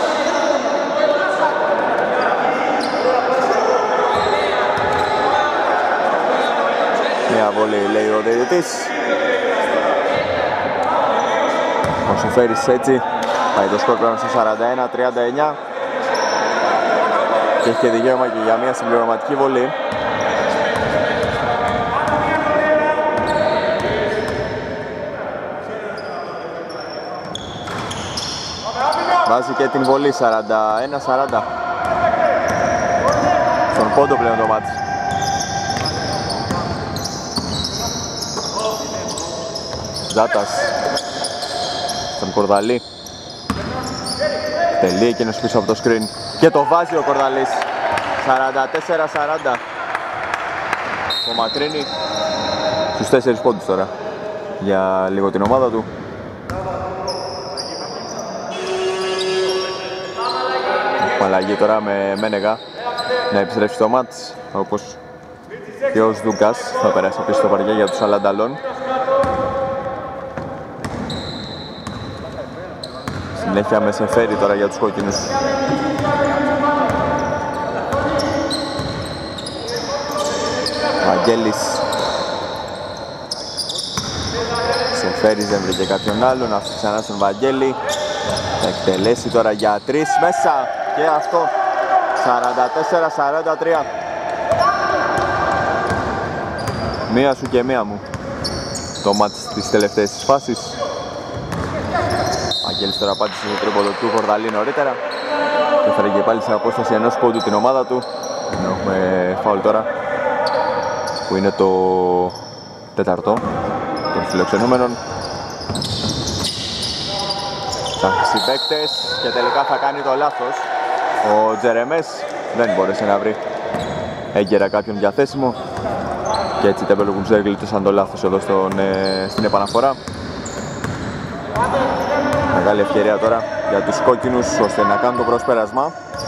Μια βολή λέει ο διαιτητής. Ο Σεφέρης έτσι πάει το σκορ πλέον στο 41-39 και έχει δικαίωμα και για μια συμπληρωματική βολή. Βάζει και την βολή 41-40. Στον πόντο πλέον το μάτι. Ζάτας στον Κορδαλή. Τελεί εκείνος πίσω από το screen και το βάζει ο Κορδαλής. 44-40. Ο μακρύνει στους 4 πόντους τώρα για λίγο την ομάδα του. Αλλαγή τώρα με Μένεγα να επιστρέψει στο μάτς, όπως και ο Σδούκας θα περάσει πίσω στο παρκέ για τους Αλαντάλλον. Συνέχεια με Σεφέρη τώρα για τους κόκκινους. Βαγγέλης. Σεφέρης δεν βρήκε κάποιον άλλον, αυτό ξανά στον Βαγγέλη. Θα εκτελέσει τώρα για 3 μέσα και αυτό 44-43. Μία σου και μία μου το μάτς της τελευταίας της φάσης. Αγγέλης τώρα πάτησε το τρίποντο του Κορδαλή νωρίτερα και έφερε και πάλι σε απόσταση ενός πόντου την ομάδα του. Έχουμε φάουλ τώρα που είναι το τέταρτο των φιλοξενούμενων. Συμπαίκτες και τελικά θα κάνει το λάθος. Ο Τζερεμές δεν μπόρεσε να βρει έγκαιρα κάποιον διαθέσιμο και έτσι οι Timberwolves δεν γλίτωσαν το λάθος εδώ στην επαναφορά. Μεγάλη ευκαιρία τώρα για τους κόκκινους ώστε να κάνουν το προσπέρασμα.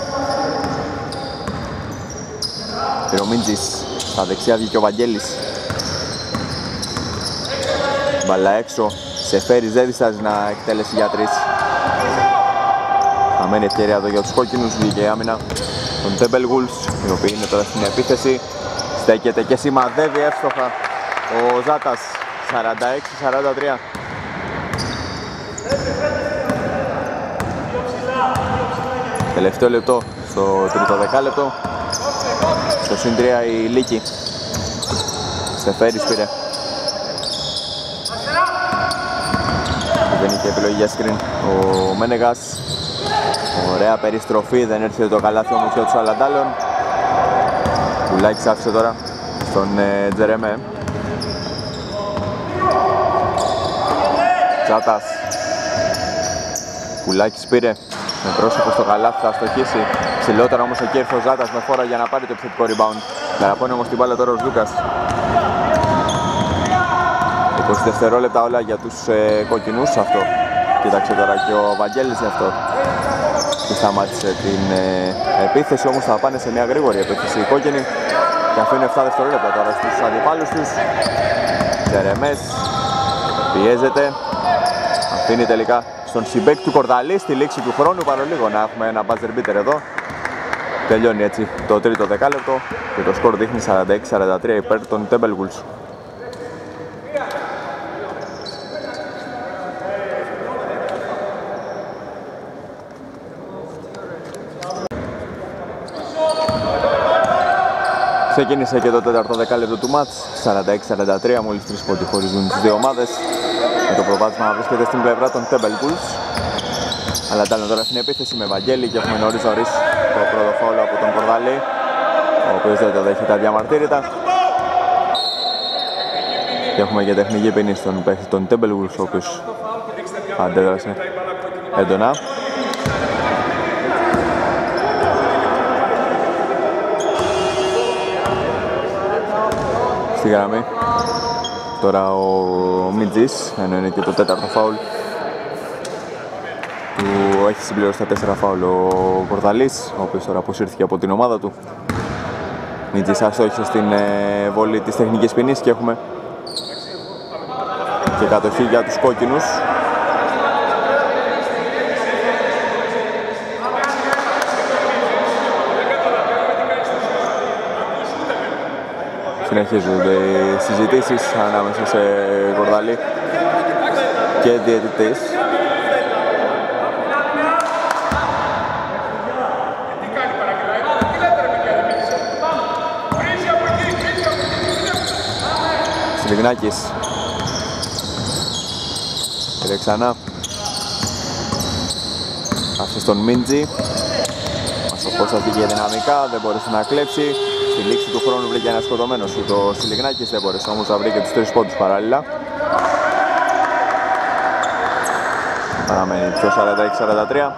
Πυρομίντζης στα δεξιά βγήκε ο Βαγγέλης. Μπαλά έξω. Σεφέρης δεν διστάζει να εκτέλεσει για 3. Χαμένη ευκαιρία εδώ για τους κόκκινους. Βγήκε η άμυνα των Timberwolves, οι οποίοι είναι τώρα στην επίθεση. Στέκεται και σημαδεύει εύστοχα ο Ζάτας. 46-43. Τελευταίο λεπτό στο τρίτο δεκάλεπτο. Στο συν 3 η Λίκη. Στεφέρης πήρε. Δεν είχε επιλογή για screen ο Μένεγας. Ωραία περιστροφή, δεν έρχεται το καλάθι όμως για τους Αλαντάλλων. Πουλάκης άφησε τώρα στον Τζερεμέ. Τσάτας. Πουλάκης πήρε με πρόσωπο στο καλάθι, θα στοχίσει. Ψηλότερα όμως εκεί ήρθε ο Ζάτας με φόρα για να πάρει το επιθετικό rebound. Καραπώνει όμως την μπάλα τώρα ο Ζούκας. 20 δευτερόλεπτα όλα για τους κόκκινους αυτό. Κοίταξε τώρα και ο Βαγγέλης γι' αυτό. Και σταμάτησε την επίθεση, όμως θα πάνε σε μια γρήγορη επίθεση οι κόκκινοι. Και αφήνουν 7 δευτερόλεπτα τώρα στους αντιπάλους τους. Τζερεμές πιέζεται. Αφήνει τελικά στον συμπέκ του Κορδαλή στη λήξη του χρόνου, παρολίγο να έχουμε ένα buzzer beater εδώ. Τελειώνει έτσι το τρίτο δεκάλεπτο και το σκορ δείχνει 46-43 υπέρ των Timberwolves. Ξεκίνησε και το τέταρτο δεκάλεπτο του μάτς, 46-43, μόλις 3 πόντοι χωρίζουν τις δύο ομάδες. Με το προβάδισμα να βρίσκεται στην πλευρά των Timberwolves. Αλλά τάλλον τώρα στην επίθεση με Βαγγέλη και έχουμε νωρίς το πρώτο φάουλ από τον Κορδαλή, ο οποίος δεν το δέχεται αδιαμαρτύρητα. Και έχουμε και τεχνική ποινή στον παίχτη των Timberwolves, ο οποίος αντέδρασε έντονα. Στη γραμμή τώρα ο Μιτζής, ενώ είναι και το τέταρτο φάουλ που έχει συμπληρώσει τα 4 φάουλ ο Κορδαλής, ο οποίος τώρα αποσύρθηκε από την ομάδα του. Μιτζής αστόχησε στην βολή της τεχνικής ποινής και έχουμε και κατοχή για τους κόκκινους. Συνεχίζονται οι συζητήσεις ανάμεσα σε Κορδαλή και διαιτητές. Σιλιγνάκης. Πήρε ξανά. Άφησε στον Μίντζι. Μασοκός αφήγε δυναμικά, δεν μπόρεσε να κλέψει. Στη λήξη του χρόνου βρήκε ένα σκοτωμένο σου το Σιλιγνάκης, δεν μπόρεσε όμως να βρει και τους 3 πόντους παράλληλα. Παραμένει πιο 46-43.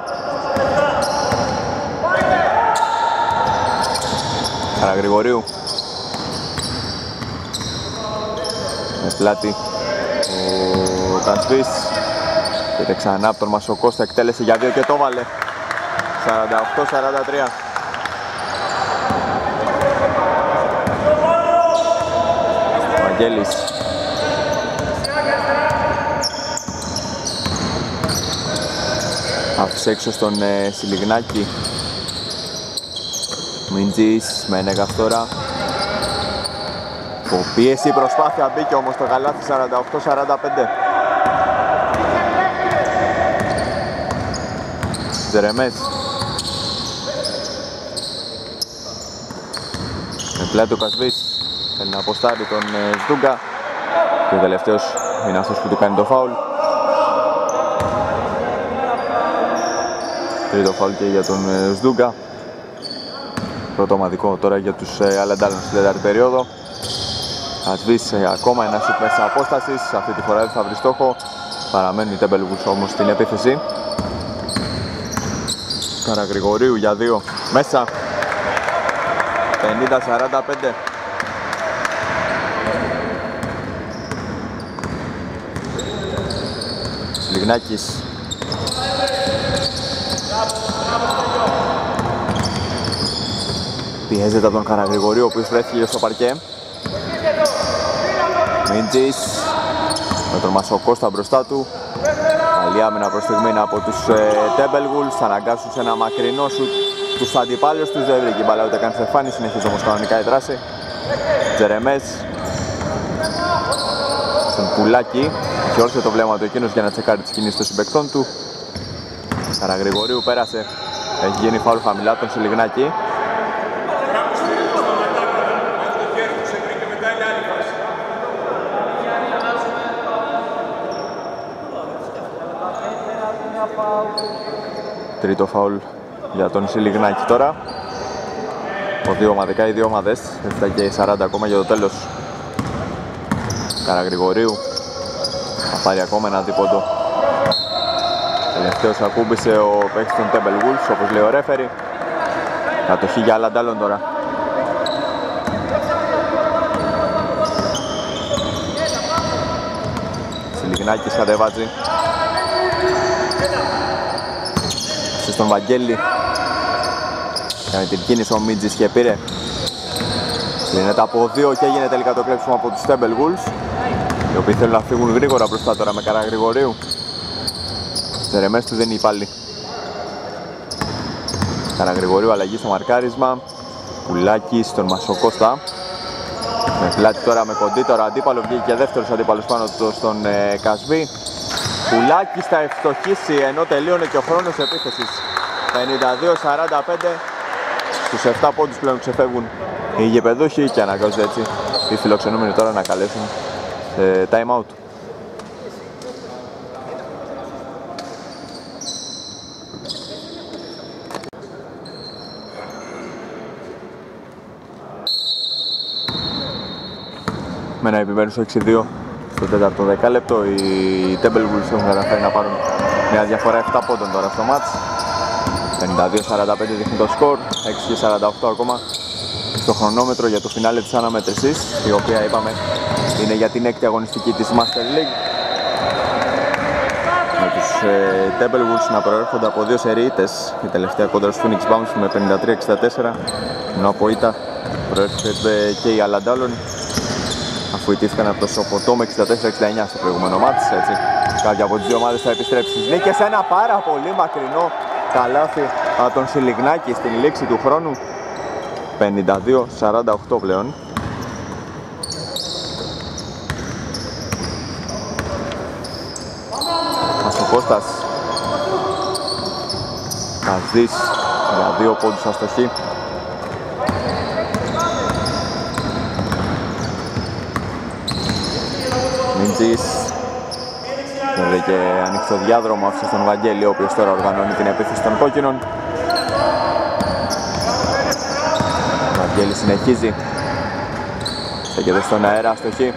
Καραγρηγορίου. Με πλάτη ο Κανσβής. Πήρε ξανά από τον Μασοκώστα, εκτέλεσε για 2 και το βάλε. 48-43. Βαγγέλης. Άφησε έξω στον Σιλιγνάκη. Μιντζής με Νέγας τώρα. Πίεση, προσπάθεια, μπήκε όμως το καλάθι. 48-45. Τζερεμές. Με πλάτη ο Κασβής. Θέλει να αποστάρει τον Σδούγκα. Και ο τελευταίος είναι αυτός που του κάνει το φάουλ. Τρίτο φάουλ και για τον Σδούγκα. Πρώτο ομαδικό τώρα για τους Αλαντάλλων στην τέταρτη περίοδο. Κασβής ακόμα ένα σουτ μέσα απόστασης. Αυτή τη φορά δεν θα βρει στόχο. Παραμένουν οι Timberwolves όμως στην επίθεση. Καραγρηγορίου για 2 μέσα. 50-45. Σιλιγνάκης. Πιέζεται από τον Καραγρηγορίου, ο οποίος βρέθηκε στο παρκέ. Μίντζης με τον Μασοκώστα μπροστά του. Καλή άμυνα προς στιγμήν από τους Timberwolves. Θα αναγκάσουν σε ένα μακρινό σουτ τους αντιπάλους τους. Δεν βρήκε η μπάλα ούτε καν σε φάνη. Συνεχίζει όμως κανονικά η δράση. Τζερεμές. Στον Πουλάκη. Έχει όρθιο το βλέμμα του εκείνος για να τσεκάρει τις κινήσεις των συμπαικτών του. Καραγρηγορίου πέρασε Έχει γίνει φάουλ χαμηλά τον Σιλιγνάκη. Τρίτο φάουλ για τον Σιλιγνάκη τώρα. Από δύο ομαδικά οι δύο ομάδες. 7 και 40 ακόμα για το τέλος. Καραγρηγορίου θα πάρει ακόμα ένα δίποντο. Τελευταίος ακούμπησε ο παίκτης των Temple Wolves, όπως λέει ο ρέφερι. Κατοχή για άλλα ντάλλον τώρα. Σιλιγνάκης κατεβάζει. Στον Βαγγέλη. Κάνει την κίνηση ο Μίτζης και πήρε. Λύνεται από δύο και έγινε τελικά το κλέψιμο από τους Temple Wolves, οι οποίοι θέλουν να φύγουν γρήγορα μπροστά τώρα με Καραγρηγορίου. Ζερεμές του δίνει πάλι. Καραγρηγορίου αλλαγή στο μαρκάρισμα. Πουλάκι στον Μασοκώστα. Με πλάτη τώρα με κοντή τώρα αντίπαλο, βγήκε και δεύτερος αντίπαλος πάνω του στον Κασβή. Πουλάκης θα ευστοχίσει ενώ τελείωνε και ο χρόνος επίθεσης. 52-45. Στους 7 πόντους πλέον ξεφεύγουν οι γηπεδούχοι και αναγκάζονται έτσι οι φιλοξενούμενοι τώρα να καλέσουν time out. Με ένα επιμένουν στο 6-2 στο τέταρτο δεκάλεπτο. Οι Temple Wolves έχουν καταφέρει να πάρουν μια διαφορά 7 πόντων τώρα στο μάτς. 52-45 δείχνει το σκορ, 6 και 48 ακόμα στο χρονόμετρο για το φινάλε της αναμέτρησης, η οποία είπαμε είναι για την 6η αγωνιστική της Master League. Με τους Temple Wolves να προέρχονται από δύο σερίτες, η τελευταία κόντρα στους Phoenix Bounce με 53-64, ενώ από ήττα προέρχεται και οι Αλαντάλλον, αφού ιτήθηκαν από το Σοποτό με 64-69 στο προηγούμενο μάτς. Έτσι, κάποια από τις δύο ομάδες θα επιστρέψει στις νίκες. Ένα πάρα πολύ μακρινό καλάθι από τον Σιλιγνάκη στην λήξη του χρόνου. 52-48 πλέον. Μασοκώστας. Καζής για 2 πόντους αστοχή. Μίντζης. Βέβαια και ανοιχτό διάδρομο άφησε στον Βαγγέλη, ο οποίος τώρα οργανώνει την επίθεση των κόκκινων. Ο Βαγγέλης συνεχίζει. Στέκεται στον αέρα, αστοχή.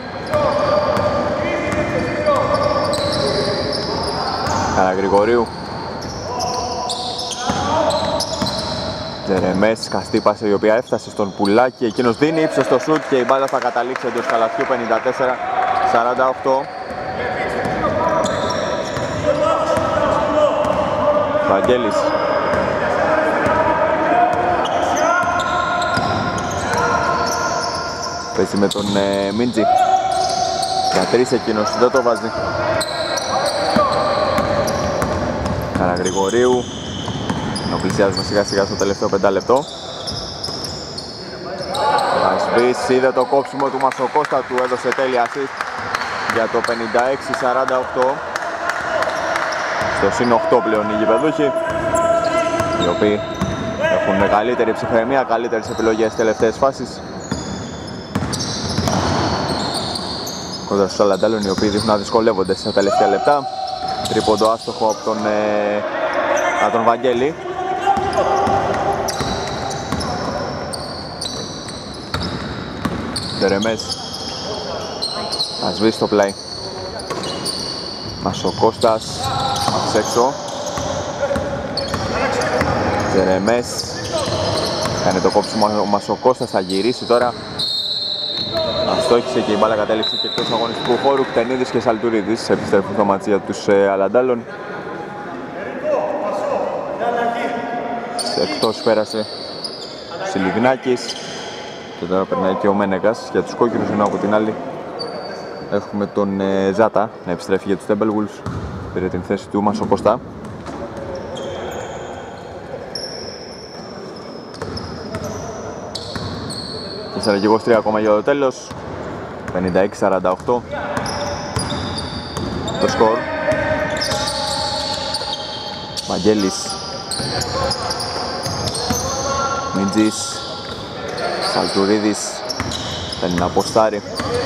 Καραγρηγορίου. Ζερεμές, καστή πάση η οποία έφτασε στον Πουλάκι. Εκείνος δίνει ύψος στο σουτ και η μπάλα θα καταλήξει εντός καλαθιού. 54-48. Βαγγέλης. Παίζει με τον Μίντζη. Για 3 εκείνος, δεν το βάζει. Καραγρηγορίου. Να πλησιάζουμε σιγά σιγά στο τελευταίο 5 λεπτό. Κασβής είδε το κόψιμο του Μασοκώστα, του έδωσε τέλεια assist για το 56-48. Στο συν 8 πλέον οι γηπεδούχοι, οι οποίοι έχουν καλύτερη ψυχραιμία, καλύτερες επιλογές στις τελευταίες φάσεις. Κόντρα στους Αλαντάλλον, οι οποίοι δείχνουν να δυσκολεύονται στα τελευταία λεπτά. Τρίποντο άστοχο από τον Βαγγέλη. Τερεμές. Θα σβήσει το πλάι. Μασοκώστας απ' έξω. Τερεμές. Κάνει το κόψιμο ο Μασοκώστας, θα γυρίσει τώρα. Αστόχησε και η μπάλα κατέληξε και εκτός αγωνιστικού χώρου. Κτενίδης και Σαλτουρίδης επιστρέφουν στο μάτσι για τους Αλαντάλλον. Εκτός πέρασε Σιλιγνάκης και τώρα περνάει και ο Μένεγας για τους κόκκινους, ενώ από την άλλη έχουμε τον Ζάτα να επιστρέφει για τους Temple Wolves. Πήρε την θέση του Μασοκώστα. Τεσσαρακηγός 3 ακόμα για το τέλος. 56-48 το σκορ. Βαγγέλης. Μιτζής, Σαλτουρίδης, θέλει να αποστάρει.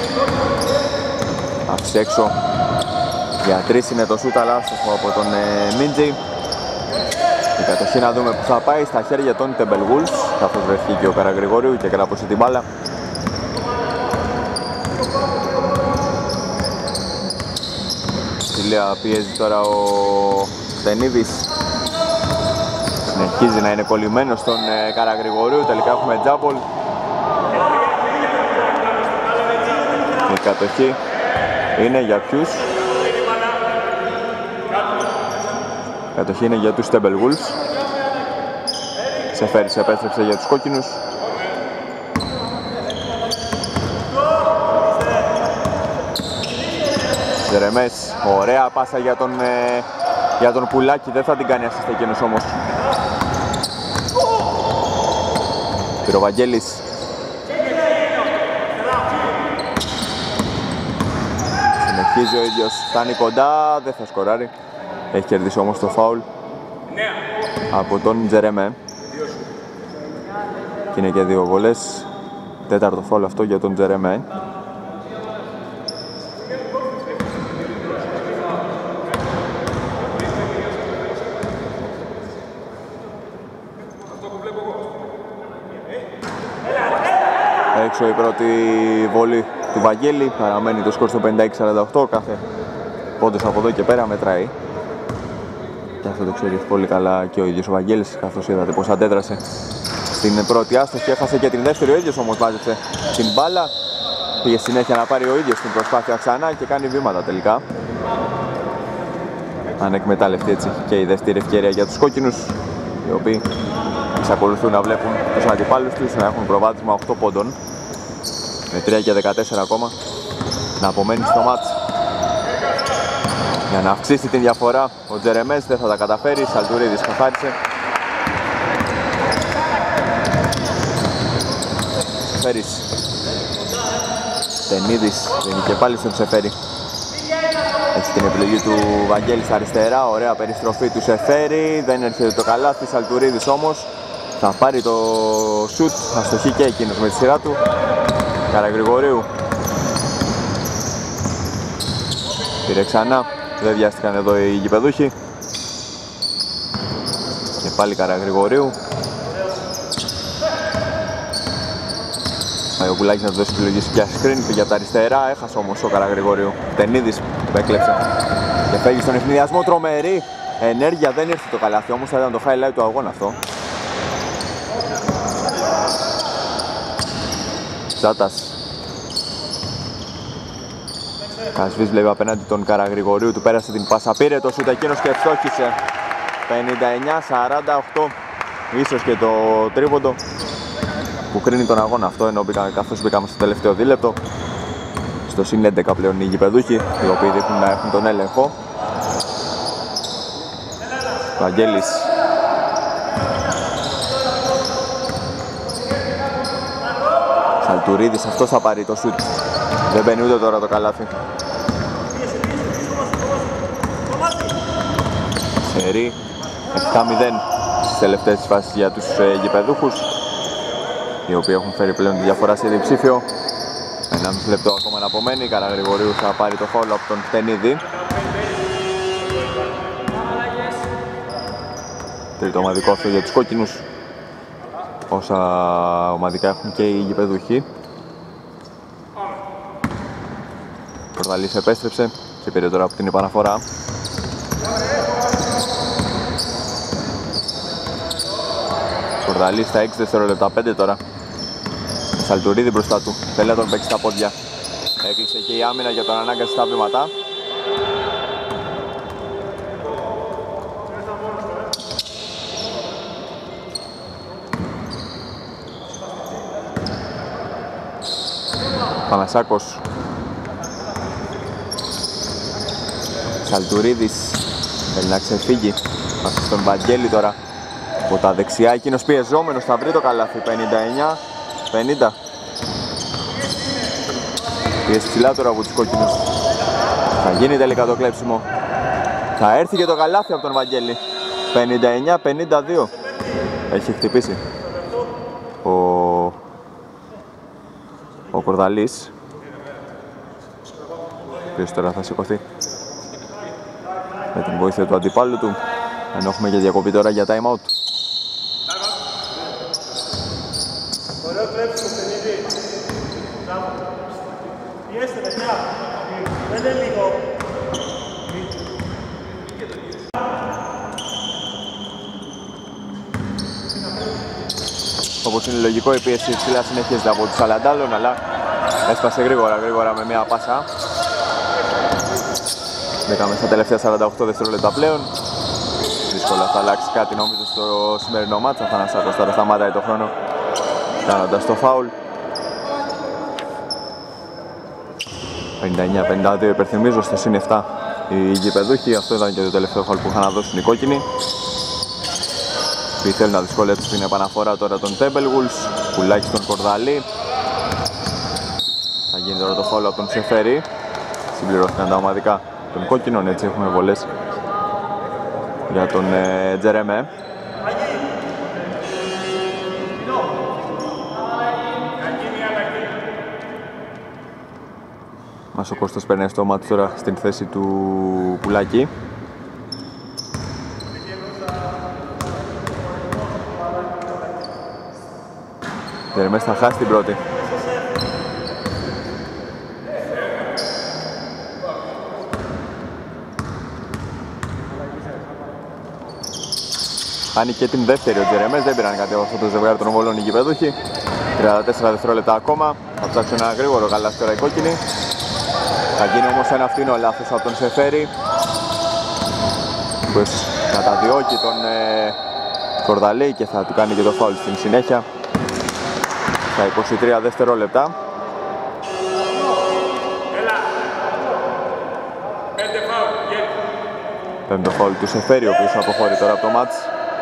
Άφησε έξω. Για 3 είναι το σούτ, αλλά άστοχο από τον Μιτζή. Η κατοχή να δούμε που θα πάει, στα χέρια των Τεμπελγούλς, καθώς βρεθεί και ο Καραγρηγορίου και κράτησε την μπάλα. Ηλία πιέζει τώρα ο Στενίδης. Συνεχίζει να είναι κολλημένος στον Καραγρηγορίου, τελικά έχουμε τζάμπολ. Η κατοχή είναι για ποιους? Η κατοχή είναι για τους Τεμπελγούλς. Σεφέρης επέστρεψε για τους κόκκινους. Ζερεμές, ωραία πάσα για τον Πουλάκη, δεν θα την κάνει ασίστα εκείνος όμως. Πυροβαγγέλης. Συνεχίζει ο ίδιος, φτάνει κοντά, δεν θα σκοράρει. Έχει κερδίσει όμως το φάουλ από τον Τζερεμέ. Και είναι και 2 βολές. Τέταρτο φάουλ αυτό για τον Τζερεμέ. Έξω η πρώτη βολή του Βαγγέλη, παραμένει το σκορ στο 56-48, κάθε πόντος από εδώ και πέρα μετράει. Και αυτό το ξέρει πολύ καλά και ο ίδιος ο Βαγγέλης, καθώς είδατε πως αντέδρασε στην πρώτη άστοχη, έχασε και την δεύτερη, ο ίδιος όμως μάζεψε την μπάλα. Πήγε συνέχεια να πάρει ο ίδιος την προσπάθεια ξανά και κάνει βήματα τελικά. Ανεκμετάλλευτη έτσι και η δεύτερη ευκαιρία για τους κόκκινους, οι οποίοι εξακολουθούν να βλέπουν τους αντιπάλους τους να έχουν προβάδισμα 8 πόντων με 3 και 14 ακόμα να απομένει στο μάτς. Για να αυξήσει την διαφορά ο Τζερεμές δεν θα τα καταφέρει. Σαλτουρίδης καθάρισε. Σεφέρης. Στενίδης δίνει και πάλι στον Σεφέρη. Έχει την επιλογή του Βαγγέλη στα αριστερά. Ωραία περιστροφή του Σεφέρη. Δεν έρχεται το καλάθι. Σαλτουρίδης όμως θα πάρει το σουτ. Αστοχή και εκείνος με τη σειρά του. Καραγρηγορίου. Πήρε ξανά. Δεν βιάστηκαν εδώ οι γηπεδούχοι. Και πάλι Καραγρηγορίου. Πάει ο Πουλάκης να του δώσει επιλογή πια screen. Πήγε από τα αριστερά. Έχασε όμως ο Καραγρηγορίου. Τενίδης που έκλεψε. Και φέγει στον ευνηδιασμό. Τρομερή ενέργεια. Δεν ήρθε το καλάθι όμως. Θα ήταν το highlight του αγώνα αυτό. Τσάτας. Κασβής βλέπει απέναντι τον Καραγρηγορίου, του πέρασε την πάσα, πήρε το σούτ εκείνος και ευστόχησε. 59-48, ίσως και το τρίποντο που κρίνει τον αγώνα αυτό, ενώ καθώς μπήκαμε στο τελευταίο δίλεπτο. Στο συν 11 πλέον οι γηπεδούχοι, οι οποίοι δείχνουν να έχουν τον έλεγχο. Βαγγέλης. Σαλτουρίδης, αυτός θα πάρει το σούτ. Δεν μπαίνει ούτε τώρα το καλάθι. Σερί 7-0 στις τελευταίες φάσεις για τους γηπεδούχους, οι οποίοι έχουν φέρει πλέον τη διαφορά σε διψήφιο. 1,5 λεπτό ακόμα να απομένει. Καραγρηγορίου θα πάρει το φάουλ από τον Φτενίδη. Τρίτο ομαδικό αυτό για τους κόκκινους, όσα ομαδικά έχουν και οι γηπεδούχοι. Πορταλής επέστρεψε και πήρε τώρα από την επαναφορά. Πορταλής στα 6 δευτερόλεπτα, 5 τώρα. Σαλτουρίδη μπροστά του, θέλει να τον παίξει στα πόδια. Έκλεισε και η άμυνα για τον ανάγκαση στα βήματα. Πανασάκος. Σαλτουρίδης θέλει να ξεφύγει. Πάση στον Βαγγέλη τώρα. Από τα δεξιά εκείνος πιεζόμενος θα βρει το καλάθι. 59-50. Πιέζει ψηλά τώρα από τους κόκκινους. Θα γίνει τελικά το κλέψιμο. Θα έρθει και το καλάθι από τον Βαγγέλη. 59-52. Έχει χτυπήσει. ο Κορδαλής, ο οποίος τώρα θα σηκωθεί με την βοήθεια του αντιπάλου του, ενώ έχουμε και διακοπή τώρα για time out. Ωραίο τρέψιμο, Πενίδη. Μπράβο. Πιέστε, παιδιά. Δεν είναι λίγο. Όπως είναι λογικό, η πίεση ψηλά συνεχίζεται από τους Αλαντάλλων, αλλά έσπασε γρήγορα με μια πάσα. Μπήκαμε στα τελευταία 48 δευτερόλεπτα πλέον. Δύσκολα θα αλλάξει κάτι νομίζω στο σημερινό μάτς. Ο Θανασάκος τώρα σταματάει το χρόνο κάνοντας το φάουλ. 59-52 υπερθυμίζω, στο συν 7 οι γηπεδούχοι. Αυτό ήταν και το τελευταίο φάουλ που είχαν να δώσουν οι κόκκινοι. Ποιοι θέλουν να δυσκολέψουν την επαναφορά τώρα των Tempelwolves. Πουλάκι στον Κορδαλή. Θα γίνει τώρα το φάουλ από τον Σεφέρη. Συμπληρώθηκαν τα ομαδικά των κόκκινων, έτσι έχουμε βολές για τον Τζερεμέ. Μας ο Κώστας παίρνει στο μάτι τώρα στην θέση του Πουλάκη. Τζερεμές θα χάσει την πρώτη. Χάνει και την δεύτερη ο Τζερεμές, δεν πήραν κάτι από αυτό το ζευγάρι των βολών οι γηπεδούχοι. 34 δευτερόλεπτα ακόμα, θα ψάξουν ένα γρήγορο καλάθι τώρα οι κόκκινοι. Θα γίνει όμως ένα φθηνό λάθος από τον Σεφέρη, που καταδιώκει τον Κορδαλή και θα του κάνει και το φάουλ στην συνέχεια. Στα 23 δευτερόλεπτα. Πέμπτο φάουλ του Σεφέρη, ο οποίος αποχωρεί τώρα από το μάτς.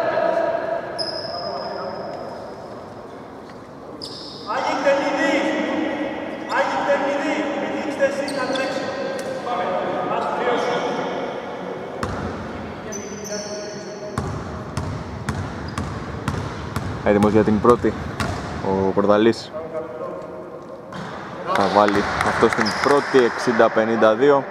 Έτοιμος για την πρώτη ο Κορδαλής. Θα βάλει αυτό στην πρώτη, 60-52.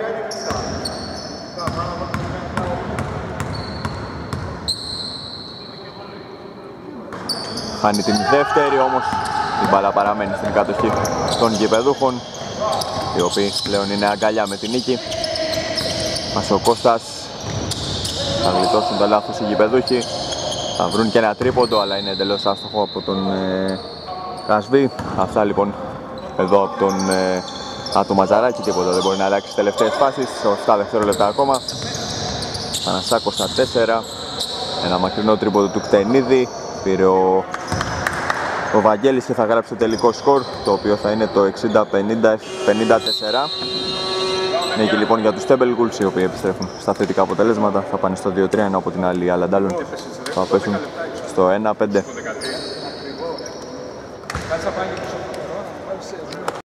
Χάνει την δεύτερη, όμως η μπάλα παραμένει στην κατοχή των γηπεδούχων, οι οποίοι πλέον είναι αγκαλιά με την νίκη. Μας ο Κώστας θα γλιτώσουν το λάθος οι γηπεδούχοι. Θα βρουν και ένα τρίποντο, αλλά είναι εντελώς άστοχο από τον Κασβή. Αυτά λοιπόν εδώ από το Μαζαράκι, τίποτα δεν μπορεί να αλλάξει τις τελευταίες φάσεις. 8 δευτερόλεπτα ακόμα. Πανασάκος στα 4. Ένα μακρινό τρίποντο του Κτενίδη. Πήρε ο Βαγγέλης και θα γράψει το τελικό σκορ, το οποίο θα είναι το 60-54. Νίκη λοιπόν για τους Tempelwolves, οι οποίοι επιστρέφουν στα θετικά αποτελέσματα. Θα πάνε στο 2-3, ενώ από την άλλη οι Αλαντάλλων θα πέσουν στο 1-5.